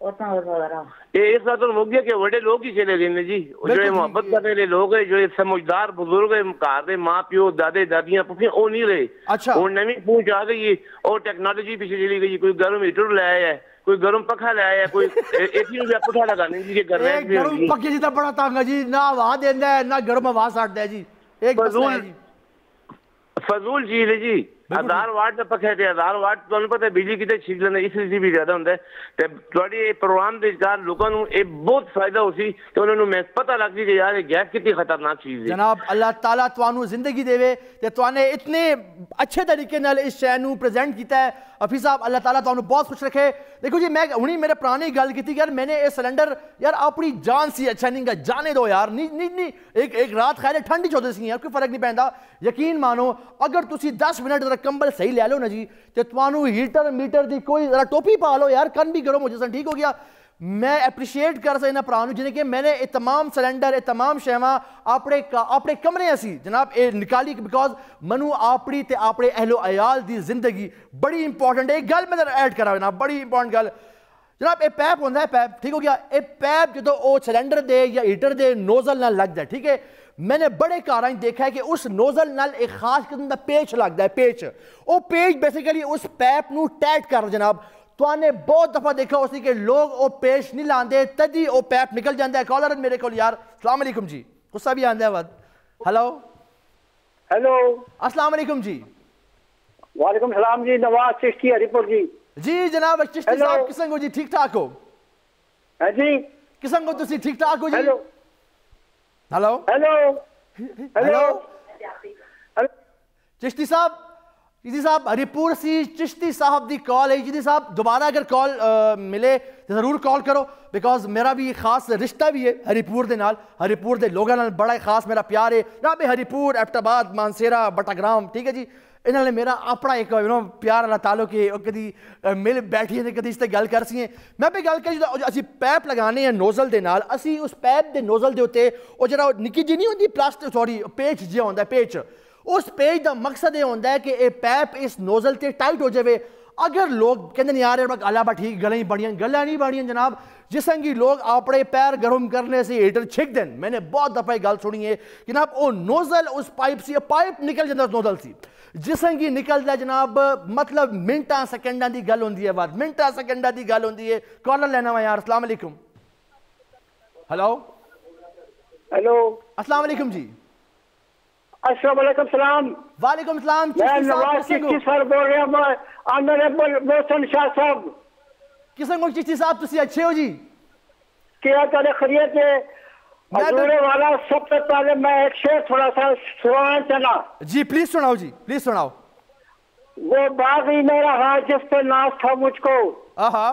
اس وقت مک گیا کہ وڈے لوگ ہی چلے گئے جی, جو محبت کرنے والے لوگ ہیں, جو سمجھدار بزرگ ہیں گھر دے ماں پیو دادے دادیاں پھپھیاں وہ نہیں رہے. ہن نویں پہنچ آ گئی ہے اور ٹیکنالوجی پیچھے چلی گئی. کوئی گرم ہیٹر لے آیا ہے, کوئی گرم پکھا لے آیا ہے, کوئی اے سی نوں بھی پٹھا لگانے جی کہ گرم گرم پکھے جی تے بڑا تنگ ہے جی, نہ ہوا دیندا ہے نہ گرم ہوا سٹدا ہے جی. ایک مسئلہ ہے جی, فضول چیز ہے جی. ہزار واٹ کا پکھا ہے, ہزار واٹ تمہیں پتہ ہے بجلی کتنے چھیک لینا, اس سے بھی زیادہ ہوتا ہے. تے تواڈے پروگرام دے وچکار لوکاں نوں اے بہت فائدہ ہو سی کہ انہاں نوں میں پتہ لگ سی کہ یار یہ گیس کتنی خطرناک چیز ہے. جناب اللہ تعالیٰ تانوں زندگی دے تے توانے اتنے اچھے طریقے نال اس شے نوں پریزنٹ کیتا ہے. حفیظ صاحب اللہ تعالیٰ تانوں بہت خوش رکھے. دیکھو جی میں ہنی میرے پرانی گل کی یار, میں نے یہ سلنڈر یار اپنی جان سی اچھا نہیں گا, جانے دو یار, نہیں نہیں نہیں ایک ایک رات خیر ٹھنڈی چودے سی یار, کوئی فرق نہیں پیندا. یقین مانو اگر تسی دس منٹ ذرا کمبل صحیح لے لو نا جی, تے تانوں ہیٹر میٹر دی کوئی ذرا ٹوپی پا لو یار, کن بھی گرم ہو جسن, ٹھیک ہو گیا. میں اپریشیٹ کر سکنا پرانوں جنہیں کہ میں نے یہ تمام سلنڈر یہ تمام شہواں اپنے اپنے کمرے اسی جناب یہ نکالی, بیکاز منو اپنی تے اپنے اہل و عیال دی زندگی بڑی امپورٹنٹ ہے. ایک گل میں ایڈ کرا جناب, بڑی امپورٹنٹ گل جناب, یہ پیپ ہوتا ہے پیپ, ٹھیک ہو گیا. یہ پیپ جدو وہ سلنڈر دے یا ہیٹر دے نوزل نال لگتا ہے, ٹھیک ہے. میں نے بڑے کاراں دیکھا ہے کہ اس نوزل نال ایک خاص قسم کا پیچ لگتا ہے, پیچ. وہ پیچ بیسیکلی اس پیپ نو ٹائٹ کر جناب. تو نے بہت دفعہ دیکھا اسی کہ لوگ وہ پیچ نہیں لاندے تدی وہ پیپ نکل جاتا ہے. کالر میرے کو یار, السلام علیکم جی, غصہ بھی آندا ہے بعد. ہلو ہیلو السلام علیکم جی. وعلیکم السلام جی, نواز چشتی ہری پور جی. جی جناب چشتی صاحب کسن کو جی, ٹھیک ٹھاک ہو؟ ہاں جی किस्म को तुसी ठीक ठाक हो जी? Hello hello hello hello Chishti साहब, चिश्ती साहब हरिपुर सी चिश्ती साहब दी कॉल है। चिश्ती साहब दोबारा अगर कॉल मिले तो जरूर कॉल करो, बिकॉज मेरा भी खास रिश्ता भी है हरिपुर दे नाल, हरिपुर दे लोगों नाल बड़ा खास मेरा प्यार है। ना भी हरिपुर, एबटाबाद, मानसेरा, बटाग्राम, ठीक है जी, इन्होंने मेरा अपना एक यू नो प्यार वाला ताल्लुक है। कभी मिल बैठिए कभी इस गल कर सी। मैं भी गल करी असी पैप लगाने हैं नोजल दे नाल, असी उस पैप दे नोजल दे उत्ते वो जरा निक्की जी नहीं होंदी प्लास्टिक सॉरी पेच जिहा होंदा पेच, उस पेज का मकसद यह होंदा है कि ये पैप इस नोजल ते टाइट हो जाए। अगर लोग कहते नहीं यार गला बा ठीक गलें बड़ियां, गला नहीं बड़ियां जनाब, जिसं कि लोग अपने पैर गर्म करने से हीटर छिक दें। मैंने बहुत दफा गल सुनी है जनाब, वो नोजल उस पाइप से पाइप निकल जाता उस नोजल से, जिसं कि निकलता जनाब मतलब मिनटा सेकंडा की गल होंदी है, बात मिनटा सेकंडा की गल होंदी है। कॉलर लेना वा यार। अस्सलाम वालेकुम। हेलो हेलो अस्सलाम वालेकुम जी। अस्सलाम वालेकुम सलाम। वालेकुम सलाम। मैं नवाज चिश्ती सर बोल रहा हूँ, ऑनरेबल मोहसिन शाह साहब। किस्म को चिश्ती साहब तुसी अच्छे हो जी? क्या करे खैरियत है? हजूरे वाला सबसे पहले मैं एक शेर थोड़ा सा सुनाना चला जी। प्लीज सुनाओ जी, प्लीज सुनाओ। वो बागी मेरा हाथ जिस पे नाज था मुझको, आहा,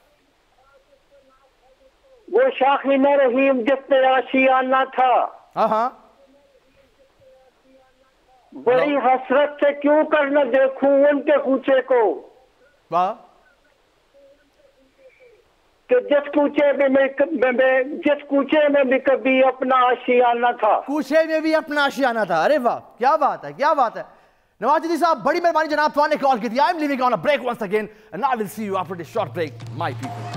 वो शाखीन रहीम जिस पे आशियाना था, आहा, बड़ी हसरत से क्यों कर न देखूं उनके कूचे को, वाह, कि जिस कूचे में मैं, मैं जिस कूचे में भी कभी अपना आशियाना था, कूचे में भी अपना आशियाना था। अरे वाह, क्या बात है, क्या बात है। नवाज जी साहब बड़ी मेहरबानी जनाब, तो ने कॉल की थी। I am living on a break once again and I will see you after this short break my people.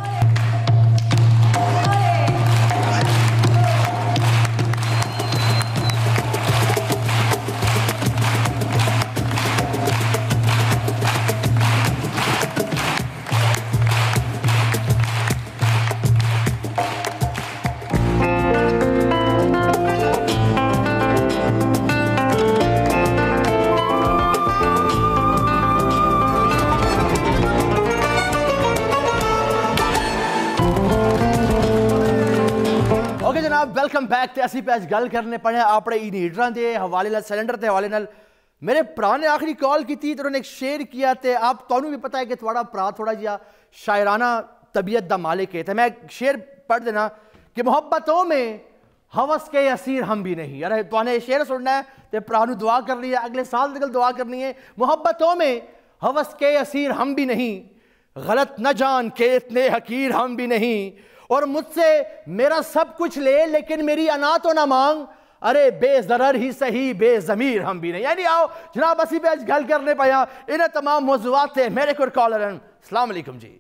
Welcome back. तो असी पे अज गल करने पड़े अपने इन हीटरां के हवाले नाल, सिलेंडर के हवाले नाल। मेरे भरा ने आखिरी कॉल की थी तो उन्होंने एक शेर किया, तो आप तुहानू भी पता है कि थोड़ा भरा थोड़ा जिहा शायराना तबीयत का मालिक है। तो मैं शेर पढ़ देना कि मोहब्बतों में हवस के असीर हम भी नहीं। अरे तुहाने शेर सुनना है तो भरा नू दुआ करनी है, अगले साल तक दुआ करनी है। मोहब्बतों में हवस के असीर हम भी नहीं, गलत न जान के इतने हकीर हम भी नहीं, और मुझसे मेरा सब कुछ ले लेकिन मेरी अना तो ना मांग, अरे बेजरर ही सही बेजमीर हम भी नहीं। यानी आओ जनाब असी पे आज गल करने पाया इन्हें तमाम मौजूआत थे। मेरे को कॉलर हैं। अस्सलाम वालेकुम जी।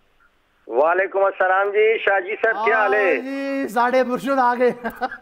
वालेकुम अस्सलाम जी। शाह जी सर क्या हाल है जी? साढ़े मुर्शिद आ गए।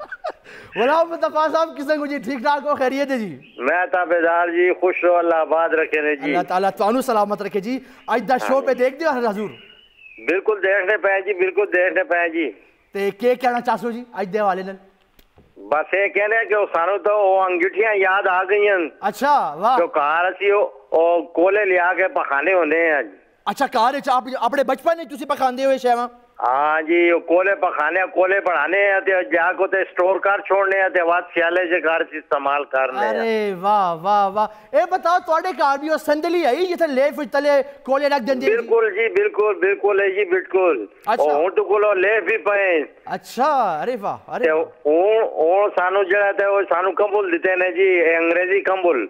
गुलाम मुस्तफा साहब किसे को जी ठीक ठाक हो, खैरियत है जी? मैं ताबेदार जी, खुश रहो, अल्लाह आबाद रखे ने जी। अल्लाह ताला तुहानू सलामत रखे जी। आज दा शो पे देख दियो हजूर? बिल्कुल देखने पे जी, बिल्कुल देखने पे जी। ते के कहना चाहते हो जी आज दे हवाले नाल? बस ये कहने कि सानू तो वो अंगूठियां याद आ गई हैं। अच्छा वाह। जो कार असी ओ कोले लिया के पखाने होने हैं। अच्छा कार च आप अपने बचपन में तुसी पखांदे होए शेवा? हाँ जी, कोले पखाने कोले बढ़ाने हैं ते जाको ते स्टोर कार छोड़ने हैं ते वाद सियाले से कार इस्तेमाल करने। अरे वाह वाह वाह। ए बताओ ਤੁਹਾਡੇ ਘਰ भी वो संदली है जिथे ले फिर तले कोले रख देंगे? बिल्कुल जी, बिल्कुल बिल्कुल है जी, बिल्कुल। अच्छा। और तो कोलो ले भी पे। अच्छा अरे वाह। अरे ओ ओ सानू जड़ा ते वो सानू कंबल देते ने जी, अंग्रेजी कंबल।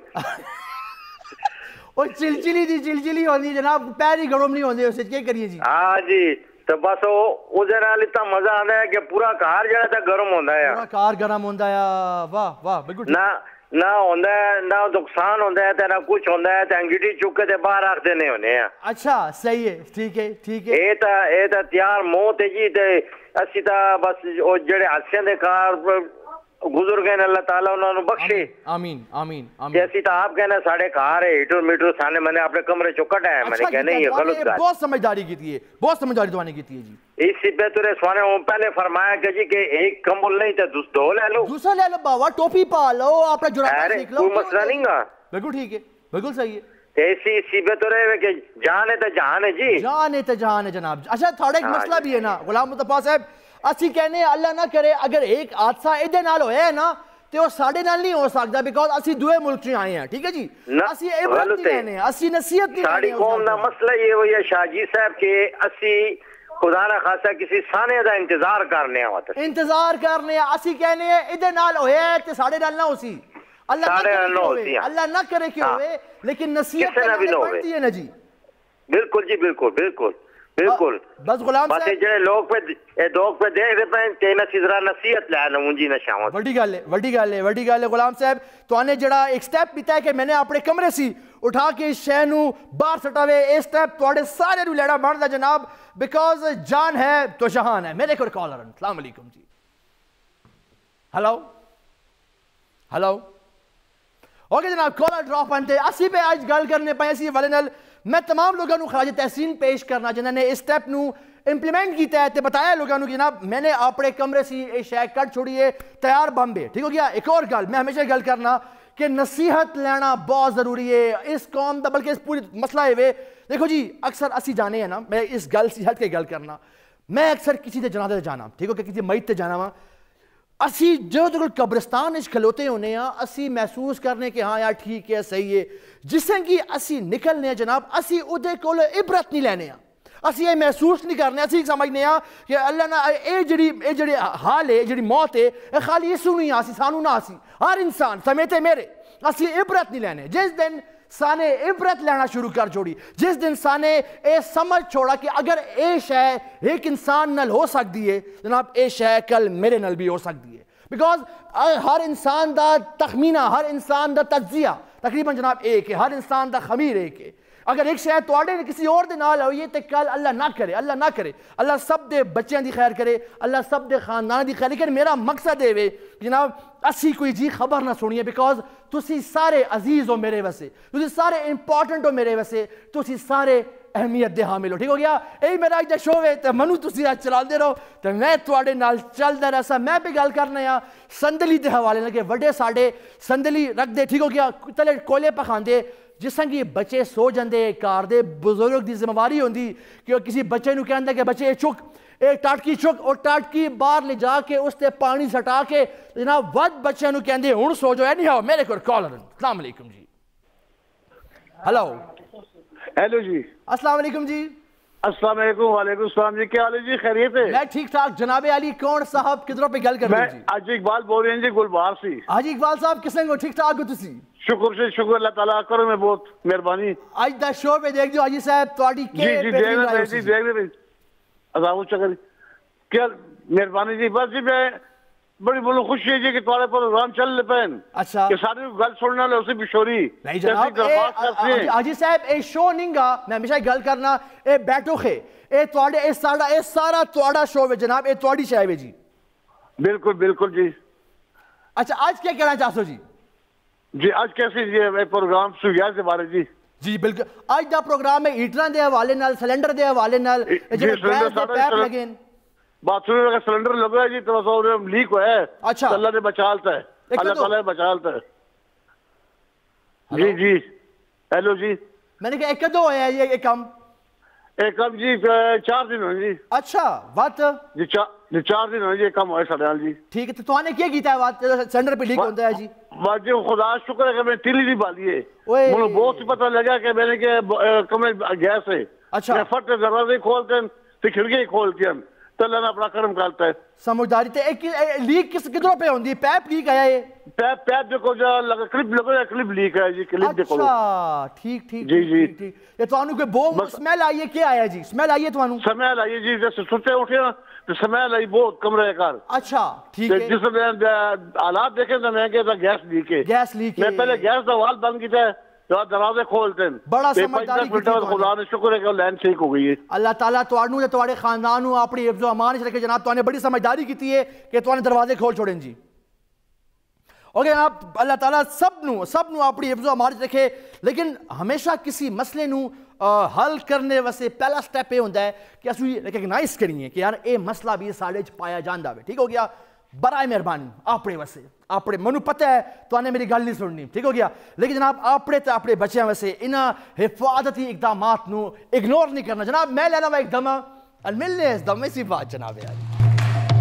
ओ चिलचिली दी चिलचिली होनी जनाब, पैर ही गरम नहीं होंदे उसे क्या करिए जी? हां जी, तो बस वो उधर नाल इतना मजा आंदा है कि पूरा घर जड़ा ते गरम होंदा है। पूरा कार गरम होंदा है। वाह वाह बिल्कुल। ना ना होंदा है ना नुकसान होंदा है ते ना कुछ होंदा है, ते अंगीठी चुक के ते बाहर रख देने होने हैं। अच्छा सही है, ठीक है ठीक है। ए ता ए ता त्यार मौत है जी। ते असी ता बस ओ जड़े हादसे दे कार गुजर गए अल्लाह ताला उन्होंने बख्शे। आमीन आमीन आमीन। जैसी तो आप कहना साढ़े कार है हीटर मीटर सामने मैंने अपने कमरे चौकट है। मैंने कहना ये गलत बात। बहुत समझदारी की थी, बहुत समझदारी दुआने की थी जी। इसी पे तुरे स्वाने पहले फरमाया कि जी कि एक कंबल नहीं तो दो ले लो, दूसरा ले लो बाबा, टोपी पा लो, अपना जुराबा सीख लो, कोई मसला नहीं गा। बिल्कुल ठीक है, बिल्कुल सही है। ऐसी इसी पे तुरे कि जान है तो जहान है जी, जान है तो जहान है जनाब। अच्छा थोड़ा एक मसला भी है ना गुलाम मुस्तफा साहब, اسی کہنے اللہ نہ کرے اگر ایک حادثہ ایدے نال ہویا ہے نا تے وہ ساڑے نال نہیں ہو سکتا بیکاز اسی دوئے ملک سے آئے ہیں ٹھیک ہے جی اسی عبرت نہیں لینے ہیں اسی نصیحت نہیں ساڑی قوم دا مسئلہ یہ ہوئی ہے شاہ جی صاحب کہ اسی خدا نہ خاصا کسی سانے دا انتظار کرنے ہوتا ہے انتظار کرنے اسی کہنے ہیں ایدے نال ہویا ہے تے ساڑے نال نہ ہو سی اللہ نہ کرے کہ ہوئے لیکن نصیحت کرنے پڑتی ہے نا جی بالکل جی بالکل بالکل بالکل بس غلام صاحب بس جڑے لوگ پہ اے لوگ پہ دیکھ دے پین کہ نسی ذرا نصیحت لے نہ مونجی نہ شاوت وڈی گل ہے وڈی گل ہے وڈی گل ہے غلام صاحب تو نے جڑا ایک سٹیپ پیتا ہے کہ میں نے اپنے کمرے سی اٹھا کے شے نو باہر سٹاوے اے سٹیپ تواڈے سارے نو لیڑا بندا جناب بیکاز جان ہے تو جہان ہے میرے کو کالر السلام علیکم جی ہلو ہلو اوکے جناب کالر ڈراپ انتے اسی پہ آج گل کرنے پائے اسی والے نال میں تمام لوگوں نو خراج تحسین پیش کرنا جنہوں نے اس سٹیپ نو امپلیمنٹ کیتا ہے تے بتایا لوگوں نو کہ جناب میں نے اپنے کمرے سی اے شے کٹ چھوڑیے تیار بمبے ٹھیک ہو گیا ایک اور گل میں ہمیشہ گل کرنا کہ نصیحت لینا بہت ضروری ہے اس قوم دا بلکہ اس پوری مسئلہ ہے دیکھو جی اکثر اسی جانے ہیں نا میں اس گل سی ہٹ کے گل کرنا میں اکثر کسی دے جنازے تے جانا ٹھیک ہو کہ کسی میت تے جانا وا اسی جو تو قبرستان اچ کھلوتے ہونے ہاں اسی محسوس کرنے کہ ہاں یار ٹھیک ہے صحیح ہے جس سے کہ اسی نکلنے ہیں جناب اسی اودے کول عبرت نہیں لینے ہاں اسی یہ محسوس نہیں کرنے اسی سمجھنے ہاں کہ اللہ نہ اے جڑی اے جڑی حال ہے جڑی موت ہے اے خالی اسو نہیں آسی سانو نہ آسی ہر انسان سمیتے میرے اسی عبرت نہیں لینے جس دن سانے عبرت لینا شروع کر چھوڑی جس دن سانے اے سمجھ چھوڑا کہ اگر اے شے ایک انسان نل ہو سکتی ہے جناب اے شے کل میرے نل بھی ہو سکتی ہے بیکاز ہر انسان دا تخمینہ ہر انسان دا تجزیہ تقریباً جناب ایک ہے ہر انسان دا خمیر ایک ہے اگر ایک شے تواڈے کسی اور دے نال ہوئی تے کل اللہ نہ کرے اللہ نہ کرے اللہ سب دے بچیاں دی خیر کرے اللہ سب دے خاندان دی خیر لیکن میرا مقصد ہے وے جناب اسی کوئی جی خبر نہ سنیے بیکاز تسی سارے عزیز ہو میرے واسطے تسی سارے امپورٹنٹ ہو میرے واسطے تسی سارے اہمیت دے حامل ہو ٹھیک ہو گیا اے میرا اج دا شو ہے تے منو تسی اج چلاندے رہو تے میں تواڈے نال چلدا رہسا میں بھی گل کرنے آ سندلی دے حوالے نال کہ وڈے ساڈے سندلی رکھ دے ٹھیک ہو گیا تلے کولے پکھاندے جس طرح کہ بچے سو جاندے کار دے بزرگ دی ذمہ واری ہوندی کہ کسی بچے نو کہندا کہ بچے چک ایک ٹاٹکی چک اور ٹاٹکی باہر لے جا کے اس تے پانی سٹا کے جناب ود بچے نو کہندے ہن سو جو اینی ہاؤ میرے کو کالر السلام علیکم جی ہلو ہیلو جی السلام علیکم جی السلام علیکم وعلیکم السلام جی کیا حال ہے جی خیریت ہے میں ٹھیک ٹھاک جناب علی کون صاحب کدھروں پہ گل کر رہے ہیں جی میں حاجی اقبال بول رہے ہیں جی گلبہار سے حاجی اقبال صاحب کسے کو ٹھیک ٹھاک ہو تسی شکر سے شکر اللہ تعالیٰ کرو میں بہت مہربانی آج دا شو پہ دیکھ جو حاجی صاحب تواڈی کے جی جی دیکھ رہے جی دیکھ رہے عذاب چکر کیا مہربانی جی بس جی میں بڑی بولو خوشی ہے جی کہ تمہارے پروگرام چل لے پین اچھا کہ ساری گل سننا لے اسے بشوری نہیں جناب حاجی صاحب اے شو نہیں گا میں ہمیشہ گل کرنا اے بیٹھو خے اے تواڈے اے سارا اے سارا تواڈا شو ہے جناب اے تواڈی شے ہے جی بالکل بالکل جی اچھا آج کیا کہنا چاہتے ہو جی جی آج کیسے جی پروگرام سویاز کے بارے جی جی بالکل آج دا پروگرام ہے ہیٹراں دے حوالے نال سلنڈر دے حوالے نال جڑے گیس دے پیپ لگے باتھ روم کا سلنڈر لگا ہے جی تو سو لیک ہوا ہے اچھا اللہ نے بچالتا ہے اللہ تعالیٰ نے بچالتا ہے جی جی ہیلو جی میں نے کہا ایک کدو ہوا ہے یہ کام ایک کام جی چار دن ہوئے جی اچھا بات جی چار دن ہوئے جی کم ہوئے سڑیال جی ٹھیک ہے تو تو نے کیا کیتا ہے بات سلنڈر پہ لیک ہوتا ہے جی بات جی خدا شکر ہے کہ میں تیلی نہیں بالی ہے مجھے بہت ہی پتہ لگا کہ میں نے کہ کمرے گیس ہے میں فٹ دروازے کھولتے ہیں تو کھڑکی کھولتے ہیں تو اللہ نے اپنا کرم کرتا ہے سمجھداری تے ایک لیک کس کدھروں پہ ہوندی پیپ لیک آیا ہے پیپ پیپ دیکھو جو لگا کلپ لگا کلپ لیک ہے جی کلپ دیکھو اچھا ٹھیک ٹھیک جی جی یہ توانو کوئی بو سمیل آئی ہے کیا آیا جی سمیل آئی ہے توانو سمیل آئی ہے جی جیسے ستے اٹھے نا تو سمیل آئی بہت کمرے کار اچھا ٹھیک ہے جس میں حالات دیکھیں تو میں کہتا گیس لیک ہے گیس لیک ہے میں پہلے گیس دا وال بند کیتا ہے دروازے کھولتے ہیں بڑا سمجھداری کی خدا نے شکر ہے کہ لائن ٹھیک ہو گئی ہے اللہ تعالیٰ توانو تے تواڈے خاندان نو اپنی حفظ و امان وچ رکھے جناب تو نے بڑی سمجھداری کیتی ہے کہ تو نے دروازے کھول چھوڑیں جی اوکے جناب اللہ تعالیٰ سب نو سب نو اپنی حفظ و امان وچ رکھے لیکن ہمیشہ کسی مسئلے نو حل کرنے واسطے پہلا سٹیپ یہ ہوندا ہے کہ اسو ریکگنائز کریے کہ یار اے مسئلہ بھی ساڈے وچ پایا جاندا ہے ٹھیک ہو گیا برائے مہربانی اپنے واسطے اپنے منو پتہ ہے تو نے میری گل نہیں سننی ٹھیک ہو گیا لیکن جناب اپنے تے اپنے بچیاں واسطے انہاں حفاظتی اقدامات نو اگنور نہیں کرنا جناب میں لینا وا ایک دم ملنے اس دم میں سی بات جناب یار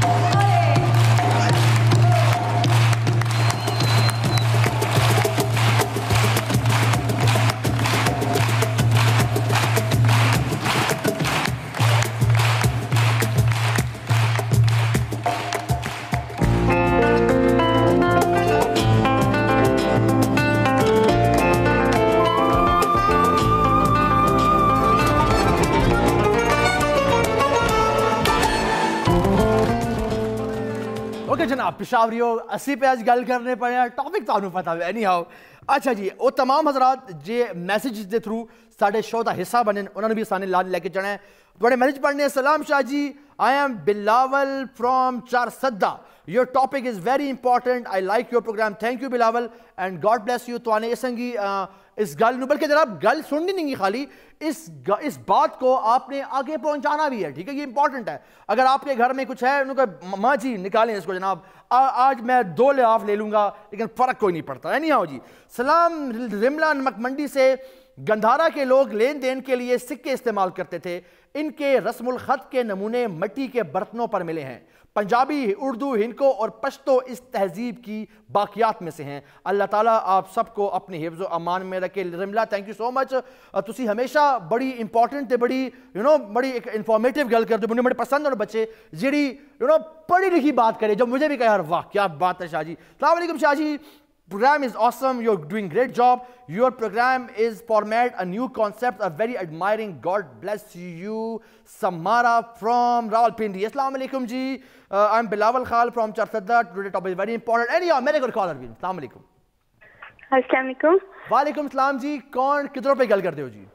جناب پشاوریو اسی پہ آج گل کرنے پڑے ٹاپک تانوں پتہ ہے اینی ہاؤ اچھا جی وہ تمام حضرات جے میسیجز دے تھرو ساڑھے شو دا حصہ بنن انہوں نے بھی سانے لان لے کے جانا ہے بڑے میسیج پڑھنے سلام شاہ جی I am Bilawal from Charsadda. Your topic is very important. I like your program. Thank you Bilawal and God bless you. تو آنے اسنگی اس گل نو بلکہ جناب گل سننی نہیں خالی اس اس بات کو آپ نے آگے پہنچانا بھی ہے ٹھیک ہے یہ امپورٹنٹ ہے. اگر آپ کے گھر میں کچھ ہے انہوں کہ ماں جی نکالیں اس کو جناب آج میں دو لحاف لے لوں گا لیکن فرق کوئی نہیں پڑتا ہے نہیں آؤ جی. سلام رملہ نمک منڈی سے گندھارا کے لوگ لین دین کے لیے سکے استعمال کرتے تھے. ان کے رسم الخط کے نمونے مٹی کے برتنوں پر ملے ہیں. پنجابی اردو ہندکو اور پشتو اس تہذیب کی باقیات میں سے ہیں. اللہ تعالیٰ آپ سب کو اپنے حفظ و امان میں رکھے. Ramla thank you so much. تسی ہمیشہ بڑی امپورٹنٹ تے بڑی یو نو بڑی ایک انفارمیٹیو گل کر دو مجھے بڑے پسند اور بچے جیڑی یو نو پڑھی لکھی بات کرے جو مجھے بھی کہا یار واہ کیا بات ہے شاہ جی. السلام علیکم شاہ جی. Program is awesome. You're doing great job. Your program is format a new concept. A very admiring. God bless you. Samara from Rawalpindi. Assalamu alaikum ji. Uh, I'm Bilawal Khal from Charsadda. Today's topic is very important. Anyhow, mere kol caller bhi. Assalamu alaikum. Assalamu alaikum. Walaikum assalam ji. کون کدھروں پہ گل کرتے ہو جی؟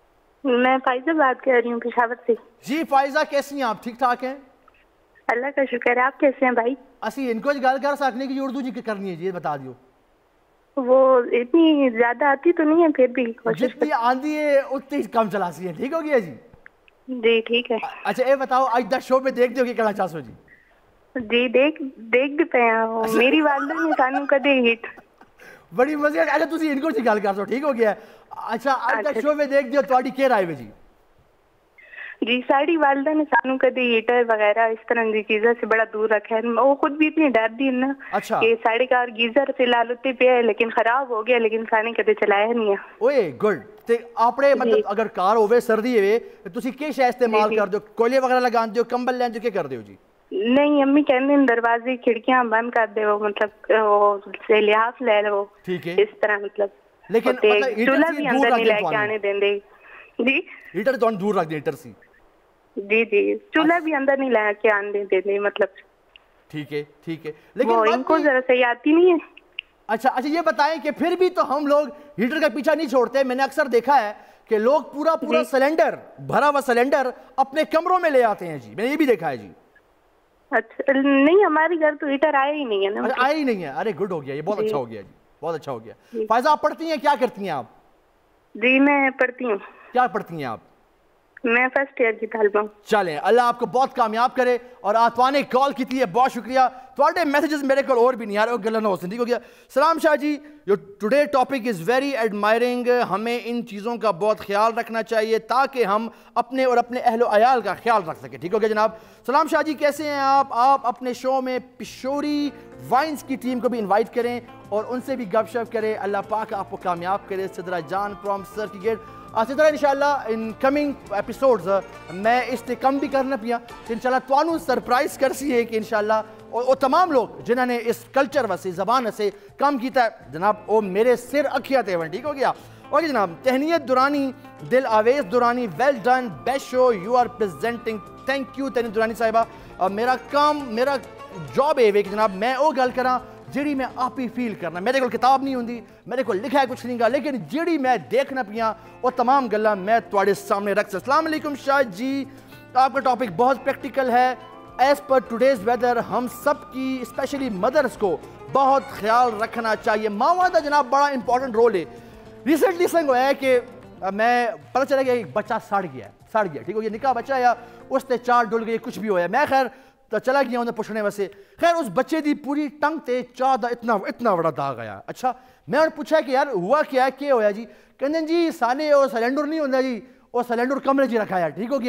میں فائزہ بات کر رہی ہوں پشاور سے. جی فائزہ کیسی ہیں آپ؟ ٹھیک ٹھاک ہیں؟ اللہ کا شکر ہے. آپ کیسے ہیں بھائی؟ اسی ان کو گل کر سکنے کی اردو جی کرنی ہے جی بتا دیو. وہ اتنی زیادہ آتی تو نہیں ہے پھر بھی جتنی آندھی ہے اتنی کم چلاسی ہے. ٹھیک ہو گیا جی؟ جی ٹھیک ہے. اچھا یہ بتاؤ آج دا شو پہ دیکھ دیو کہ کہنا چاہو جی؟ جی دیکھ دیکھ بھی پہ ہیں. میری والدہ نے سانو کدے ہٹ بڑی مزے. اچھا تسی ان کو جی گل کر دو. ٹھیک ہو گیا. اچھا آج دا شو پہ دیکھ دیو تواڈی کیا رائے ہے جی؟ جی ساڑی والدہ نے سانو کدے ہیٹر وغیرہ اس طرح کی چیزوں سے بڑا دور رکھا ہے. وہ خود بھی اتنی ڈر دی نا کہ ساڑے کار گیزر فی الحال اتنے پہ ہے لیکن خراب ہو گیا لیکن سانے کدے چلایا نہیں ہے. اوئے گڈ. تے اپنے مطلب اگر کار ہوے سردی ہوے تسی کی شے استعمال کر دیو؟ کوئلے وغیرہ لگان دیو کمبل لین دیو کیا کر دیو جی؟ نہیں امی کہندے دروازے کھڑکیاں بند کر دیو مطلب سے لحاف لے لو اس طرح مطلب. لیکن چولہا بھی اندر نہیں لے کے آنے دیندے. جی ہیٹر تو دور رکھ دے ہیٹر سی. جی جی چولہا بھی اندر نہیں لا کے آنے دیتے مطلب. ٹھیک ہے ٹھیک ہے لیکن ان کو ذرا صحیح آتی نہیں ہے. اچھا اچھا یہ بتائیں کہ پھر بھی تو ہم لوگ ہیٹر کا پیچھا نہیں چھوڑتے. میں نے اکثر دیکھا ہے کہ لوگ پورا پورا سلنڈر بھرا ہوا سلنڈر اپنے کمروں میں لے آتے ہیں جی. میں نے یہ بھی دیکھا ہے جی. اچھا نہیں ہمارے گھر تو ہیٹر آیا ہی نہیں ہے نا. آیا ہی نہیں ہے. ارے گڈ ہو گیا یہ بہت اچھا ہو گیا جی بہت اچھا ہو گیا. فائزہ آپ پڑھتی ہیں کیا کرتی ہیں آپ؟ جی میں پڑھتی ہوں. کیا پڑھتی ہیں آپ؟ میں فرسٹ ایئر کی طالبہ ہوں. چلیں اللہ آپ کو بہت کامیاب کرے. اور آتوا نے کال کی تھی بہت شکریہ. تھوڑے میسیجز میرے کو اور بھی نہیں آ رہے گلا نہ ہو سکتی ہو گیا. سلام شاہ جی جو today topic is very admiring. ہمیں ان چیزوں کا بہت خیال رکھنا چاہیے تاکہ ہم اپنے اور اپنے اہل و عیال کا خیال رکھ سکیں. ٹھیک ہو گیا جناب. سلام شاہ جی کیسے ہیں آپ؟ آپ اپنے شو میں پشوری وائنز کی ٹیم کو بھی انوائٹ کریں اور ان سے بھی گپ شپ کریں. اللہ پاک آپ کو کامیاب کرے. صدرہ جان فرام سرٹی گیٹ. اسی طرح انشاءاللہ ان کمنگ ایپیسوڈز میں اس سے کم بھی کرنا پیا انشاءاللہ توانوں سرپرائز کر سی ہے کہ انشاءاللہ اور تمام لوگ جنہوں نے اس کلچر وسے زبان سے کام کیتا ہے جناب وہ میرے سر اکھیا تے ون. ٹھیک ہو گیا. اوکے جناب. Tehniyat Durrani Dilawez Durrani well done best show you are presenting. Thank you Tehniyat Durrani صاحبہ. میرا کام میرا جاب ہے کہ جناب میں وہ گل کراں جیڑی میں آپ ہی فیل کرنا. میرے کو کتاب نہیں ہوندی میرے کو لکھا ہے کچھ نہیں گا لیکن جیڑی میں دیکھنا پیاں وہ تمام گلاں میں تواڈے سامنے رکھ سکتا. السلام علیکم شاہ جی. آپ کا ٹاپک بہت پریکٹیکل ہے. ایز پر ٹوڈیز ویدر ہم سب کی اسپیشلی مدرس کو بہت خیال رکھنا چاہیے. ماواں دا جناب بڑا امپورٹنٹ رول ہے. ریسنٹلی سنگ ہوا ہے کہ میں پتہ چلا گیا ایک بچہ سڑ گیا سڑ گیا ٹھیک ہو گیا نکاح بچہ یا اس تے چار ڈل گئی کچھ بھی ہویا. میں خیر تو چلا گیا انہیں پوچھنے ویسے خیر اس بچے دی پوری ٹنگ تے چاہ دا اتنا اتنا بڑا داغ آیا. اچھا میں انہیں پوچھا کہ یار ہوا کیا ہے کیا ہویا جی؟ کہندے جی سانے وہ سلنڈر نہیں ہوتا جی وہ سلنڈر کمرے جی رکھا ہے. ٹھیک ہو گیا.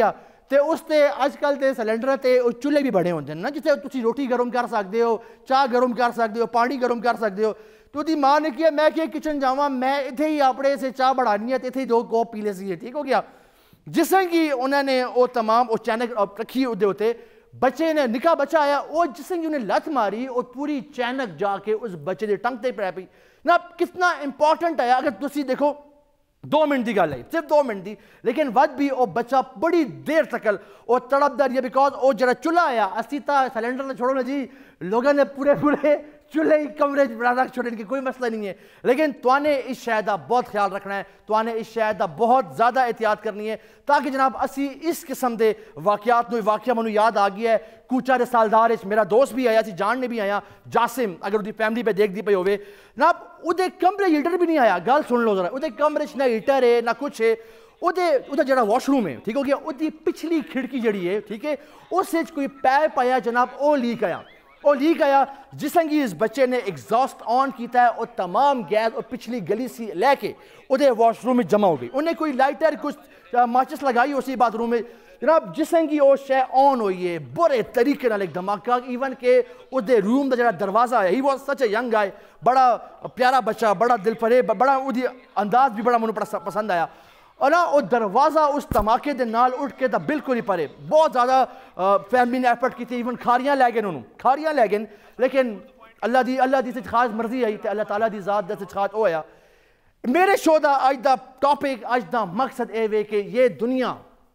تے اس تے اج کل تے سلنڈر تے چولہے بھی بڑے ہوندے نا جتے تسی روٹی گرم کر سکدے ہو چاہ گرم کر سکدے ہو پانی گرم کر سکدے ہو تو دی ماں نے کیا میں کہ کچن جاواں میں ایتھے ہی اپنے سے چاہ بڑھانی ہے تے ایتھے ہی دو کوپ پی لے سی ٹھیک ہو گیا جس طرح کی انہوں نے وہ تمام وہ چینک رکھی ہوتے ہوتے بچے نے نکاح بچہ آیا وہ جس طرح کی انہیں لت ماری اور پوری چینک جا کے اس بچے دے ٹنگ تے پڑے پی نا کتنا امپورٹنٹ ہے اگر تسی دیکھو دو منٹ دی گل ہے صرف دو منٹ دی لیکن ود بھی وہ بچہ بڑی دیر تکل وہ تڑپ در یہ بیکاز وہ جڑا چولہا آیا اسی تا سلنڈر نے چھوڑو نا جی لوگوں نے پورے پورے چولہے کمرے بنا رکھ چھوڑے ان کی کوئی مسئلہ نہیں ہے لیکن تو نے اس شاید دا بہت خیال رکھنا ہے تو نے اس شاید دا بہت زیادہ احتیاط کرنی ہے تاکہ جناب اسی اس قسم دے واقعات نو واقعہ منو یاد آ گیا ہے کوچا دے سالدار اس میرا دوست بھی آیا سی جان نے بھی آیا جاسم اگر دی فیملی پہ دیکھ دی پہ ہوئے جناب او دے کمرے ہیٹر بھی نہیں آیا گل سن لو ذرا او دے کمرے نہ ہیٹر ہے نہ کچھ ہے او دے او دا جڑا واش روم ہے ٹھیک ہو گیا او دی پچھلی کھڑکی جڑی ہے ٹھیک ہے اس وچ کوئی پائپ آیا جناب او لیک آیا او لیک آیا جس سنگی اس بچے نے ایگزاسٹ آن کیتا ہے اور تمام گیس اور پچھلی گلی سی لے کے او دے واش روم میں جمع ہو گئی انہیں کوئی لائٹر کچھ ماچس لگائی اسی باتھ روم میں جناب جس سنگی او شے آن ہوئی ہے برے طریقے نال ایک دھماکہ ایون کہ او دے روم دا جڑا دروازہ ہے he was such a young گائے بڑا پیارا بچہ بڑا دل فریب بڑا او دی انداز بھی بڑا منو پسند آیا اور نا وہ دروازہ اس دھماکے دے نال اٹھ کے تا بالکل ہی پرے بہت زیادہ فیملی نے ایفرٹ کی تھی ایون کھاریاں لے گئے انہوں کھاریاں لے گئے لیکن اللہ دی اللہ دی سے خاص مرضی آئی تے اللہ تعالیٰ دی ذات دے سے خاص ہو آیا میرے شو دا آج دا ٹاپک آج دا مقصد اے وے کہ یہ دنیا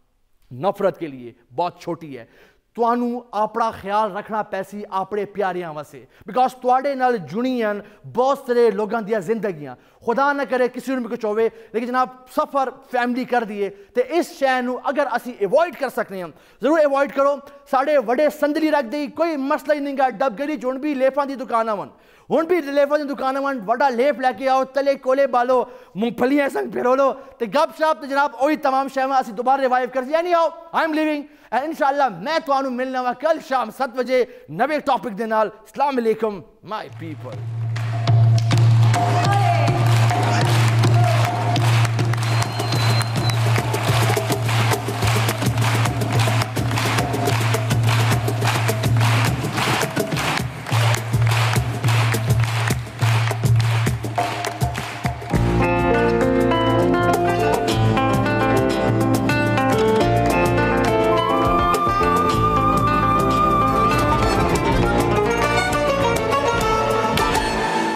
نفرت کے لیے بہت چھوٹی ہے توانو اپنا خیال رکھنا پیسی اپنے پیاریاں واسے بیکاز تواڈے نال جڑیاں بہت سارے لوگاں دیا زندگیاں خدا نہ کرے کسی میں کچھ ہوئے لیکن جناب سفر فیملی کر دیے تے اس شے نو اگر اسی ایوائڈ کر سکتے ہیں ضرور ایوائڈ کرو ساڑے وڈے سندلی رکھ دی کوئی مسئلہ ہی نہیں گا ڈب گری چون بھی لیفاں دی دکاناں ون ہن بھی لیفاں دی دکاناں ون وڈا لیف لے کے آؤ تلے کولے بالو مونگ پھلیاں سنگ پھرو لو تے گپ شپ تے جناب وہی تمام شیواں اسی دوبارہ ریوائیو کر سی anyhow I am living and انشاءاللہ میں توانو ملنا وا کل شام سات بجے نوے ٹاپک دے نال السلام علیکم مائی پیپل